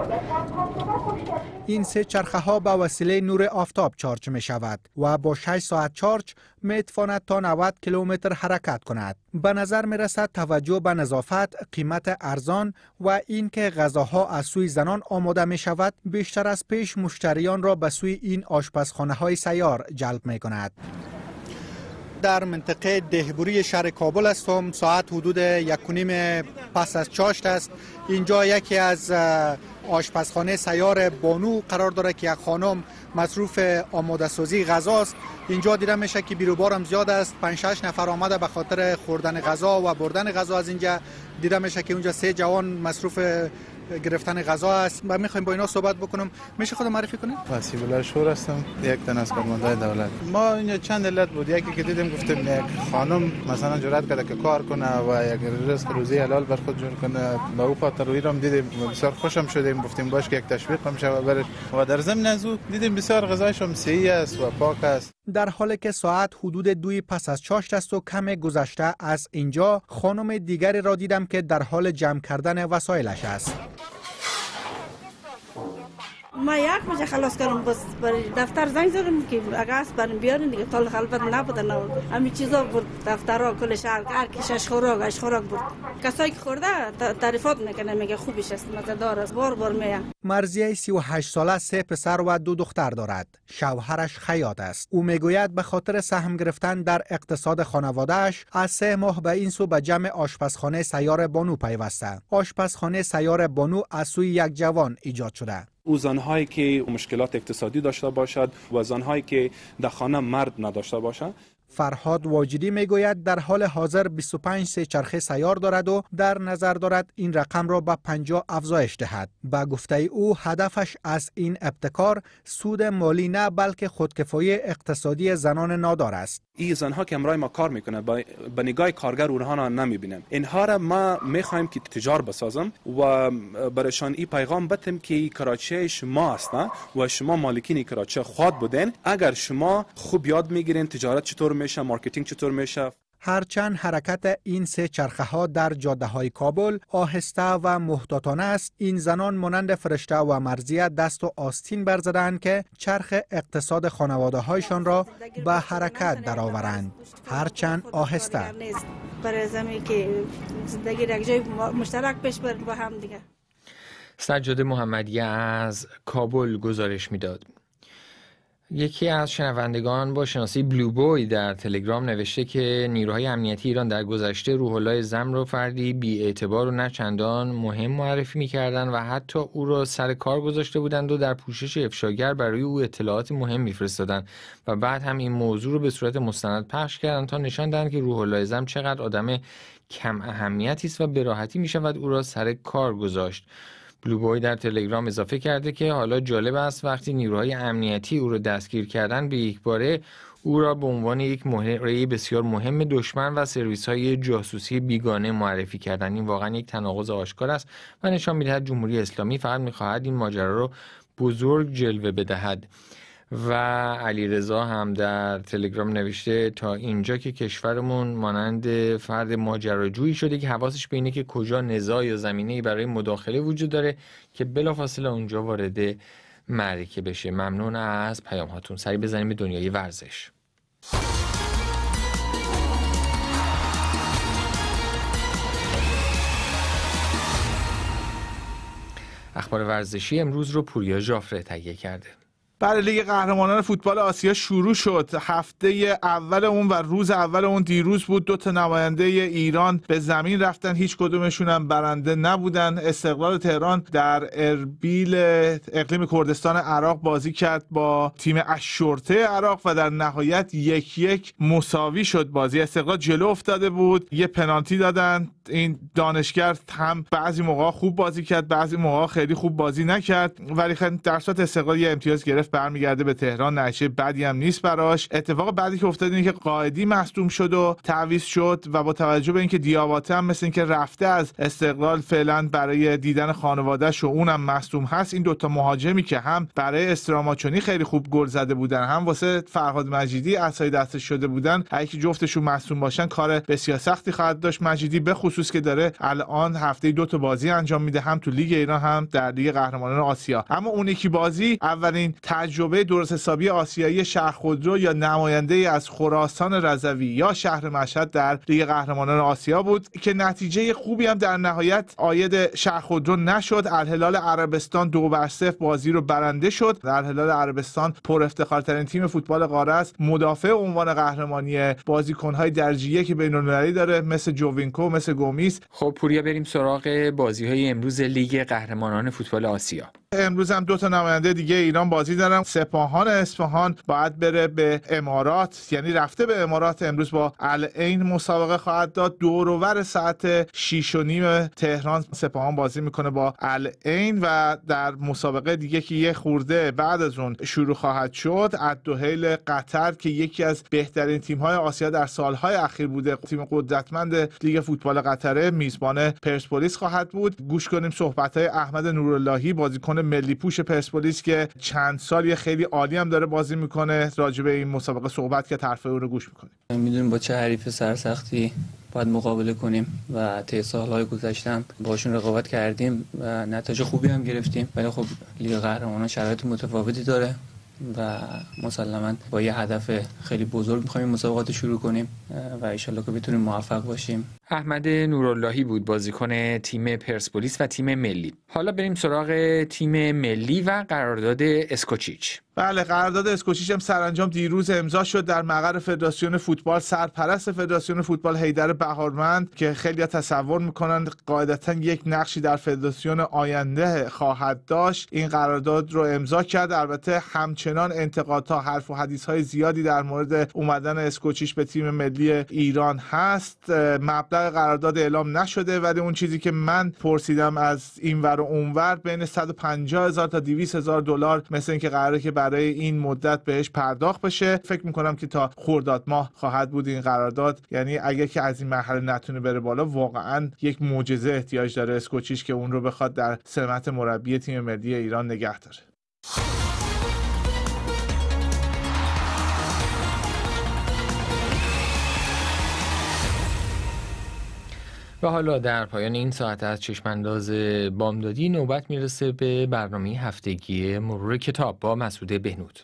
این سه چرخه ها با وسیله نور آفتاب چارج می شود و با 6 ساعت چارج می تواند تا 90 کیلومتر حرکت کند. به نظر می رسد توجه به نظافت، قیمت ارزان و اینکه غذاها از سوی زنان آماده می شود بیشتر از پیش مشتریان را به سوی این آشپزخانه های سیار جلب می کند. در منطقه دهبوری شهر کابل هستم. ساعت حدود 1:30 پس از چاشت است. اینجا یکی از آشپزخانه سیار بانو قرار داره که یک خانم مصروف آماده سازی غذاست. اینجا دیده میشه که بیروبار هم زیاد است. 5-6 نفر آمده به خاطر خوردن غذا و بردن غذا. از اینجا دیده میشه که اونجا 3 جوان مصروف گرفتن غذا است. ما میخوایم با اینا صحبت بکنم. میشه خود معرفی کنید؟ وسیع الله شور هستم، یک تن از کارمندای دولت. ما اینجا چند علت بود. یکی که دیدیم گفتیم یک خانم مثلا جرأت کرده که کار کنه و یک رزق روزی حلال بر خود جور کنه. با او خاطر روی رو دیدیم بسیار خوشم شدیم، گفتیم باش که یک تشویق هم شه برش. و در ضمن از او دیدیم بسیار غذایش هم صحی است و پاک است. در حالی که ساعت حدود 2 پس از چاشت است و کم گذشته از اینجا خانم دیگری را دیدم که در حال جمع کردن وسایلش است. ما یک بجه خلاص کردم، بس برای دفتر زنگ زدم که اگه است بریم بیارین دیگه. تا خلوت نبوده همین چیزا برد دفترها کل شهر هر کیش خوراک برد. کسایی که خورده تعریفات میکنه، میگه خوبش است، مزه‌دار است، بار میه. مرضیه 38 ساله 3 پسر و 2 دختر دارد. شوهرش خیاط است. او میگوید به خاطر سهم گرفتن در اقتصاد خانواده‌اش از 3 ماه به این سو به جمع آشپزخانه سیار بانو پیوسته. آشپزخانه سیار بانو از سوی یک جوان ایجاد شده. او زنهایی که مشکلات اقتصادی داشته باشد و زنهایی که در خانه مرد نداشته باشد. فرهاد واجدی میگوید در حال حاضر 25 سه چرخه سیار دارد و در نظر دارد این رقم را به 50 افزایش دهد. با گفته او هدفش از این ابتکار سود مالی نه بلکه خودکفایی اقتصادی زنان نادار است. این زنها که امرای ما کار میکنه به نگاه کارگر اونها را نمیبینم. اینها را ما میخوایم که تجار بسازم و برایشان این پیغام بدم که کراچی شما است و شما مالکین کراچی خود بودین. اگر شما خوب یاد میگیرین تجارت چطور میشه، مارکتینگ چطور میشه. هرچند حرکت این سه چرخه ها در جاده های کابل آهسته و محتاطانه است، این زنان مانند فرشته و مرضیه دست و آستین برزدند که چرخ اقتصاد خانواده هایشان را به حرکت درآورند، هرچند آهسته. برای زمین که زندگی را جای مشترک پیش برد با هم دیگه. سجاد محمدی از کابل گزارش میداد. یکی از شنوندگان با شناسه بلو بوی در تلگرام نوشته که نیروهای امنیتی ایران در گذشته روح الله زم رو فردی بی اعتبار و نه چندان مهم معرفی می‌کردند و حتی او را سر کار گذاشته بودند و در پوشش افشاگر برای او اطلاعات مهم می‌فرستادند و بعد هم این موضوع رو به صورت مستند پخش کردند تا نشان دهند که روح الله زم چقدر آدم کم اهمیتی است و به راحتی می‌شود او را سر کار گذاشت. بلو بوی در تلگرام اضافه کرده که حالا جالب است وقتی نیروهای امنیتی او را دستگیر کردن به یک باره او را به عنوان یک مهره بسیار مهم دشمن و سرویس‌های جاسوسی بیگانه معرفی کردن. این واقعا یک تناقض آشکار است و نشان می‌دهد جمهوری اسلامی فقط می‌خواهد این ماجرا را بزرگ جلوه بدهد. و علیرضا هم در تلگرام نوشته تا اینجا که کشورمون مانند فرد ماجراجویی شده که حواسش به اینه که کجا نزاع یا زمینه‌ای برای مداخله وجود داره که بلافاصله اونجا وارد معرکه بشه. ممنون از پیام هاتون. سری بزنیم به دنیای ورزش. اخبار ورزشی امروز رو پوریا ژافره تهیه کرده. بله، لیگ قهرمانان فوتبال آسیا شروع شد. هفته اول اون و روز اول اون دیروز بود. 2 نماینده ایران به زمین رفتن، هیچ کدومشون هم برنده نبودن. استقلال تهران در اربیل اقلیم کردستان عراق بازی کرد با تیم الشرطه عراق و در نهایت 1-1 مساوی شد بازی. استقلال جلو افتاده بود، یه پنالتی دادن. این دانشگر هم بعضی موقع خوب بازی کرد، بعضی موقع خیلی خوب بازی نکرد، ولی در صورت استقلال یه امتیاز گرفت، برمیگرده به تهران. نتیجه بدی هم نیست براش. اتفاق بعدی که افتاد اینه که قائدی مصدوم شد و تعویض شد و با توجه به اینکه دیاباته هم مثل اینکه رفته از استقلال فعلا برای دیدن خانواده‌اش و اونم مصدوم هست، این 2 مهاجمی که هم برای استراماچونی خیلی خوب گل زده بودن، هم واسه فرهاد مجیدی عصای دستش شده بودن، اگه جفتشون مصدوم باشن کار بسیار سختی خواهد داشت مجیدی، به خصوص که داره الان هفته 2 بازی انجام میده، هم تو لیگ ایران هم در لیگ قهرمانان آسیا. اما اون یکی بازی اولین تجربه درست حسابی آسیایی شهرخودرو یا نماینده از خراسان رضوی یا شهر مشهد در لیگ قهرمانان آسیا بود که نتیجه خوبی هم در نهایت عاید شهرخودرو نشد. الهلال عربستان 2-0 بازی رو برنده شد. الهلال عربستان پر افتخارترین تیم فوتبال قاره است، مدافع عنوان قهرمانی، بازیکن‌های درجه یک بین‌المللی داره مثل جووینکو، مثل گومیس. خب پوریا بریم سراغ بازی‌های امروز لیگ قهرمانان فوتبال آسیا. امروز هم 2 نماینده دیگه ایران بازی دارن. سپاهان اصفهان باید بره به امارات، یعنی رفته به امارات، امروز با العین مسابقه خواهد داد. دوروبر ساعت 6:30 تهران سپاهان بازی میکنه با العین و در مسابقه دیگه که یه خورده بعد از اون شروع خواهد شد، الدحیل قطر که یکی از بهترین تیم‌های آسیا در سالهای اخیر بوده، تیم قدرتمند لیگ فوتبال قطره، میزبان پرسپولیس خواهد بود. گوش کنیم صحبت‌های احمد نوراللهی، بازیکن ملی پوش پرسپولیس که چند سال خیلی عالی هم داره بازی میکنه، راجع به این مسابقه صحبت که طرف اون رو گوش میکنیم. میدونیم با چه حریف سرسختی باید مقابله کنیم و طی سالهای گذشته هم باشون رقابت کردیم و نتایج خوبی هم گرفتیم، ولی خب لیگ قهرمانان شرایط متفاوتی داره و مسلماً با یه هدف خیلی بزرگ می‌خوایم مسابقات شروع کنیم و ان شاءالله که بتونیم موفق باشیم. احمد نوراللهی بود بازیکن تیم پرسپولیس و تیم ملی. حالا بریم سراغ تیم ملی و قرارداد اسکوچیچ. بله، قرارداد اسکوچیچ هم سرانجام دیروز امضا شد در مقر فدراسیون فوتبال. سرپرست فدراسیون فوتبال حیدر بهارمند که خیلی‌ها تصور می‌کنند قاعدتاً یک نقشی در فدراسیون آینده خواهد داشت، این قرارداد رو امضا کرد. البته همچنان انتقادها، حرف و حدیث‌های زیادی در مورد اومدن اسکوچیچ به تیم ملی ایران هست. مبلغ قرارداد اعلام نشده، ولی اون چیزی که من پرسیدم از اینور و اونور بین 150,000 تا 200,000 دلار مثل اینکه قراره که برای این مدت بهش پرداخت بشه. فکر میکنم که تا خرداد ماه خواهد بود این قرارداد، یعنی اگه که از این مرحله نتونه بره بالا، واقعا یک معجزه احتیاج داره اسکوچیچ که اون رو بخواد در سمت مربی تیم ملی ایران نگه داره. و حالا در پایان این ساعت از چشمانداز بامدادی نوبت میرسه به برنامه هفتگی مرور کتاب با مسعود بهنود.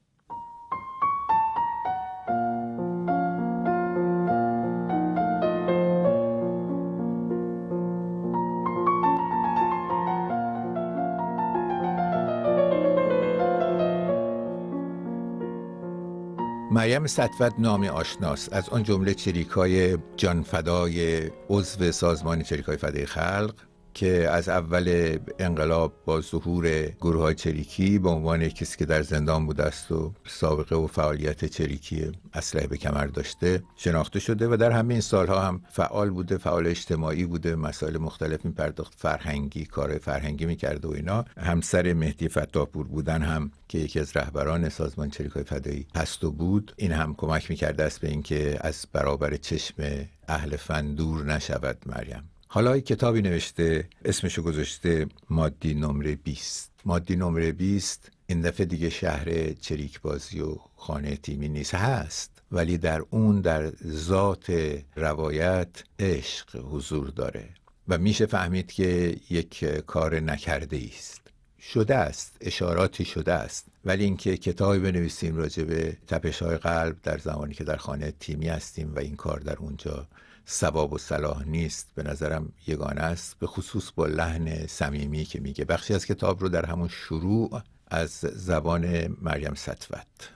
مریم ستوت نامی آشناست، از آن جمله چریکای جان فدای عضو سازمان چریکای فدای خلق که از اول انقلاب با ظهور گروه‌های چریکی به عنوان کسی که در زندان بوده است و سابقه و فعالیت چریکی اسلحه به کمر داشته شناخته شده و در همه این سالها هم فعال بوده، فعال اجتماعی بوده، مسائل مختلف می‌پرداخت، فرهنگی، کار فرهنگی می‌کرده و اینا. همسر مهدی فتاحپور بودن هم که یکی از رهبران سازمان چریکای فدایی هست و بود، این هم کمک می‌کرده است به اینکه از برابر چشم اهل فن دور نشود مریم. حالا کتابی نوشته، اسمشو گذاشته مادی نمره 20. مادی نمره 20 این دفعه دیگه شهر چریکبازی و خانه تیمی نیست، هست، ولی در اون در ذات روایت عشق حضور داره و میشه فهمید که یک کار نکرده است. شده است، اشاراتی شده است، ولی اینکه کتابی بنویسیم راجع به تپش‌های قلب در زمانی که در خانه تیمی هستیم و این کار در اونجا ثواب و صلاح نیست، به نظرم یگانه است، به خصوص با لحن صمیمی که میگه. بخشی از کتاب رو در همون شروع از زبان مریم ستوت.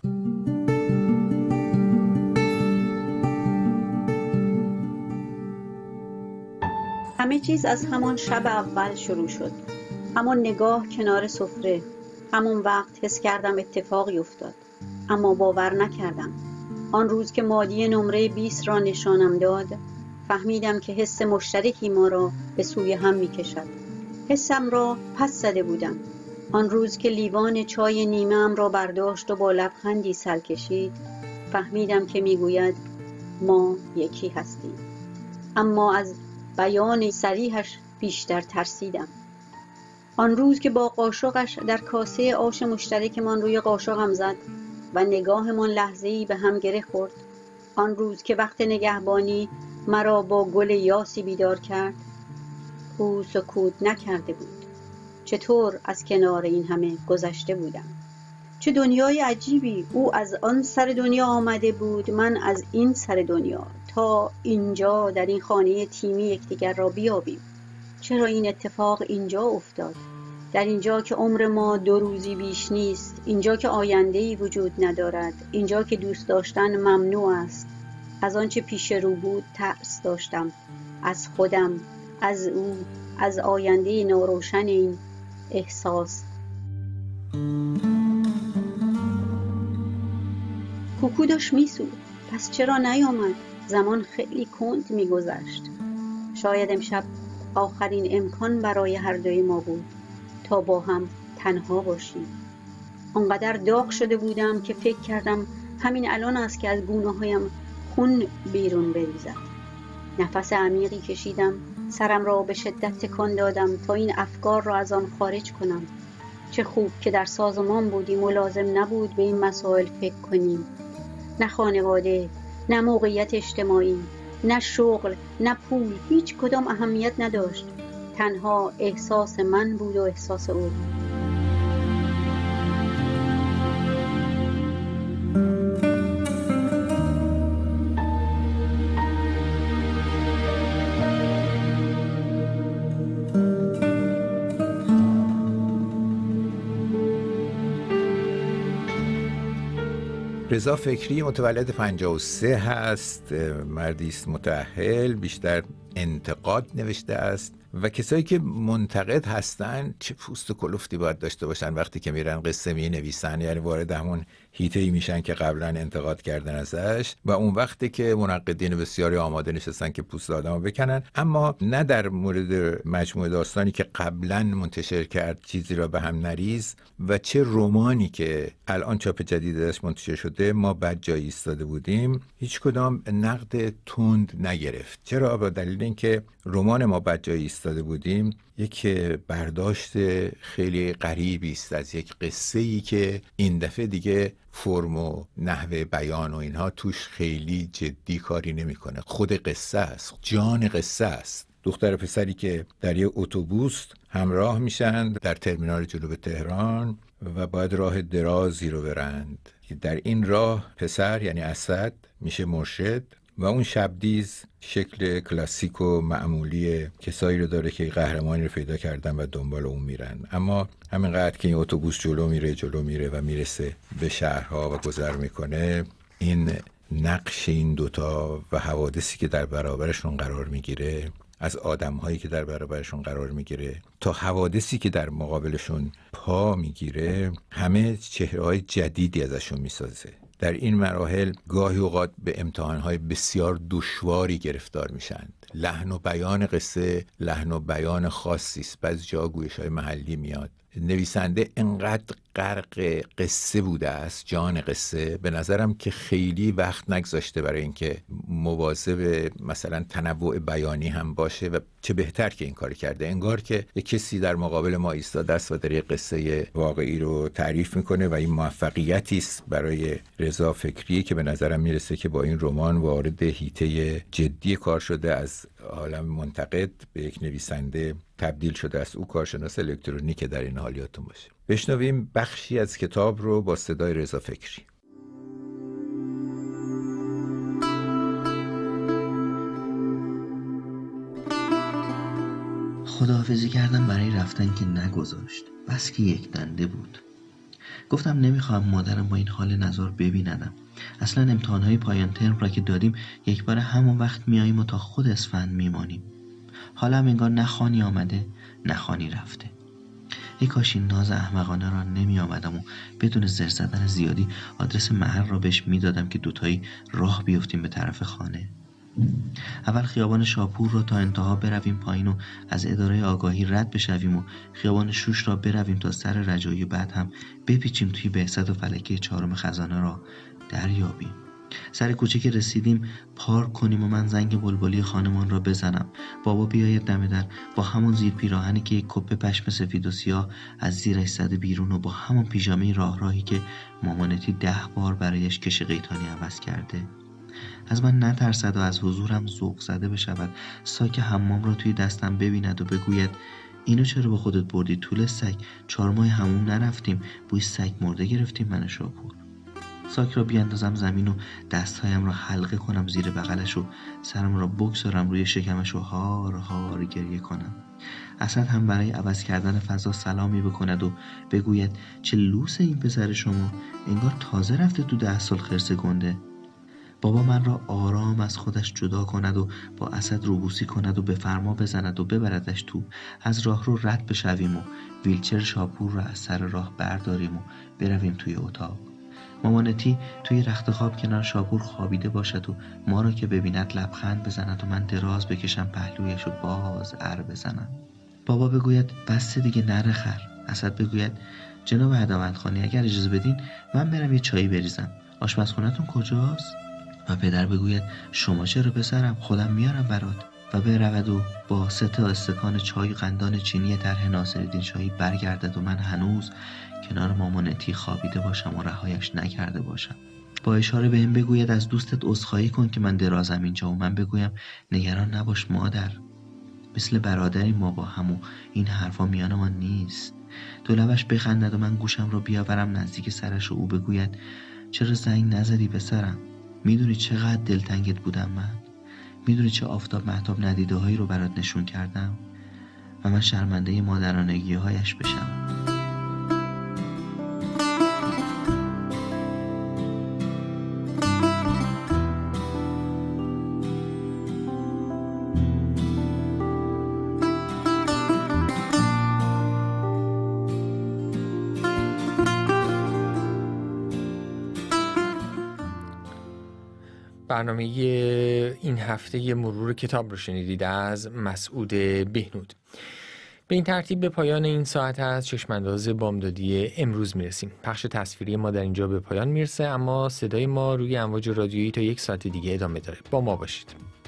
همه چیز از همان شب اول شروع شد. همان نگاه کنار سفره، همون وقت حس کردم اتفاقی افتاد، اما باور نکردم. آن روز که مادی نمره 20 را نشانم داد، فهمیدم که حس مشترکی ما را به سوی هم می کشد. حسم را پس زده بودم. آن روز که لیوان چای نیمه‌ام را برداشت و با لبخندی سر کشید، فهمیدم که می گوید ما یکی هستیم. اما از بیان صریحش بیشتر ترسیدم. آن روز که با قاشقش در کاسه آش مشترکمان روی قاشقم زد و نگاهمان لحظه‌ای به هم گره خورد. آن روز که وقت نگهبانی مرا با گل یاسی بیدار کرد، او سکوت نکرده بود. چطور از کنار این همه گذشته بودم؟ چه دنیای عجیبی! او از آن سر دنیا آمده بود، من از این سر دنیا، تا اینجا در این خانه تیمی یکدیگر را بیابیم. چرا این اتفاق اینجا افتاد؟ در اینجا که عمر ما 2 روزی بیش نیست، اینجا که آینده‌ای وجود ندارد، اینجا که دوست داشتن ممنوع است. از آنچه پیش رو بود ترس داشتم، از خودم، از او، از آینده ناروشن این احساس. کوکو داشت میسود، پس چرا نیامد؟ زمان خیلی کند میگذشت. شاید امشب آخرین امکان برای هر دوی ما بود تا با هم تنها باشیم. آنقدر داغ شده بودم که فکر کردم همین الان است که از گونه‌هایم خون بیرون بریزد. نفس عمیقی کشیدم، سرم را به شدت تکان دادم تا این افکار را از آن خارج کنم. چه خوب که در سازمان بودیم و لازم نبود به این مسائل فکر کنیم. نه خانواده، نه موقعیت اجتماعی، نه شغل، نه پول، هیچ کدام اهمیت نداشت. تنها احساس من بود و احساس او. رضا فکری متولد 53 هست، مردی است متأهل، بیشتر انتقاد نوشته است و کسایی که منتقد هستن چه پوست و کلفتی باید داشته باشن وقتی که میرن قصه می نویسن، یعنی وارد همون هیته‌ای میشن که قبلا انتقاد کردن ازش و اون وقتی که منقدین بسیاری آماده نشستن که پوست آدمو بکنن، اما نه در مورد مجموعه داستانی که قبلا منتشر کرد چیزی را به هم نریز و چه رمانی که الان چاپ جدیدش منتشر شده ما بد جایی ایستاده بودیم هیچ کدام نقد تند نگرفت. چرا؟ به دلیل اینکه رمان ما بد جایی ایستاده بودیم یک برداشت خیلی غریبی است از یک قصه‌ای که این دفعه دیگه فرم و نحوه بیان و اینها توش خیلی جدی کاری نمیکنه. خود قصه است، جان قصه است دختر پسری که در یه اتوبوس همراه میشن در ترمینال جنوب تهران و باید راه درازی رو برند. در این راه پسر یعنی اسد میشه مرشد و اون شبدیز شکل کلاسیک و معمولی کسایی رو داره که قهرمانی رو پیدا کردن و دنبال اون میرن. اما همینقدر که این اتوبوس جلو میره و میرسه به شهرها و گذر میکنه، این نقش این دوتا و حوادثی که در برابرشون قرار میگیره، از آدم‌هایی که در برابرشون قرار میگیره تا حوادثی که در مقابلشون پا میگیره، همه چهره‌های جدیدی ازشون میسازه. در این مراحل گاهی اوقات به امتحان‌های بسیار دشواری گرفتار میشن. لحن و بیان قصه لحن و بیان خاصی است. بعضی جا گویش‌های محلی میاد. نویسنده انقدر غرق قصه بوده است، جان قصه، به نظرم که خیلی وقت نگذاشته برای اینکه مواظب مثلا تنوع بیانی هم باشه و چه بهتر که این کار کرده. انگار که یک کسی در مقابل ما ایستاده است و در یک قصه واقعی رو تعریف میکنه و این موفقیتی است برای رضا فکری که به نظرم میرسه که با این رمان وارد حیطه جدی کار شده، از عالم منتقد به یک نویسنده تبدیل شده است. او کارشناس الکترونیک در این حال یادتون باشه. بشنویم بخشی از کتاب رو با صدای رضا فکری. خداحافظی کردم برای رفتن که نگذاشت، بس که یک دنده بود. گفتم نمیخوام مادرم با این حال نزار ببیندم. اصلا امتحانهای پایان ترم را که دادیم یک بار همون وقت میاییم و تا خود اسفند میمانیم. حالا هم انگار نه خانی آمده نه خانی رفته. ای کاش این ناز احمقانه را نمی آمدم و بدون زر زدن زیادی آدرس محل را بهش میدادم که دوتایی راه بیفتیم به طرف خانه. اول خیابان شاپور را تا انتها برویم پایین و از اداره آگاهی رد بشویم و خیابان شوش را برویم تا سر رجایی، بعد هم بپیچیم توی بهزاد و فلکه چهارم خزانه را دریابیم. سر کوچه که رسیدیم پارک کنیم و من زنگ بلبلی خانمان را بزنم. بابا بیاید دم در با همون زیر پیراهنی که یک کپه پشم سفید و سیاه از زیرش زده بیرون و با همون پیژامه راهی که مامانتی 10 بار برایش کش قیتانی عوض کرده. از من نترسد و از حضورم ذوق زده بشود. ساک حمام را توی دستم ببیند و بگوید اینو چرا با خودت بردی طول سگ؟ 4 ماه حموم نرفتیم، بوی سگ مرده گرفتیم من شاپور. ساک را بیاندازم زمین و دستهایم را حلقه کنم زیر بغلش و سرم را بگذارم روی شکمش و هار هار گریه کنم. اسد هم برای عوض کردن فضا سلامی بکند و بگوید چه لوس این پسر شما، انگار تازه رفته تو 10 سال خرس گنده. بابا من را آرام از خودش جدا کند و با اسد روبوسی کند و به فرما بزند و ببردش تو. از راه رو رد بشویم و ویلچر شاپور را از سر راه برداریم و برویم توی اتاق. مامانتی توی رخت خواب کنار شاپور خوابیده باشد و ما را که ببیند لبخند بزند و من دراز بکشم پهلویش و باز ار بزنم. بابا بگوید بس دیگه نره خر. اسد بگوید جناب هدامندخانی اگر اجازه بدین من برم یه چایی بریزم، آشپزخونه‌تون کجاست؟ و پدر بگوید شما چرا پسرم، خودم میارم برات. و برود و با 3 استکان چای قندان چینی طرح ناصرالدین شاهی برگردد و من هنوز کنار مامانتی خوابیده باشم و رهایش نکرده باشم. با اشاره به این بگوید از دوستت عذرخواهی کن که من درازم اینجا و من بگویم نگران نباش مادر، مثل برادری ما با هم و این حرفا میان ما نیست. دو لبش بخندد و من گوشم رو بیاورم نزدیک سرش و او بگوید چرا زنگ نزدی پسرم؟ میدونی چقدر دلتنگت بودم من؟ میدونی چه آفتاب مهتاب ندیده هایی رو برات نشون کردم؟ و من شرمنده مادرانگی هایش بشم. برنامه این هفته یه مرور کتاب رو شنیدید از مسعود بهنود. به این ترتیب به پایان این ساعت از چشمانداز بامدادی امروز میرسیم. پخش تصویری ما در اینجا به پایان میرسه، اما صدای ما روی امواج رادیویی تا 1 ساعت دیگه ادامه داره. با ما باشید.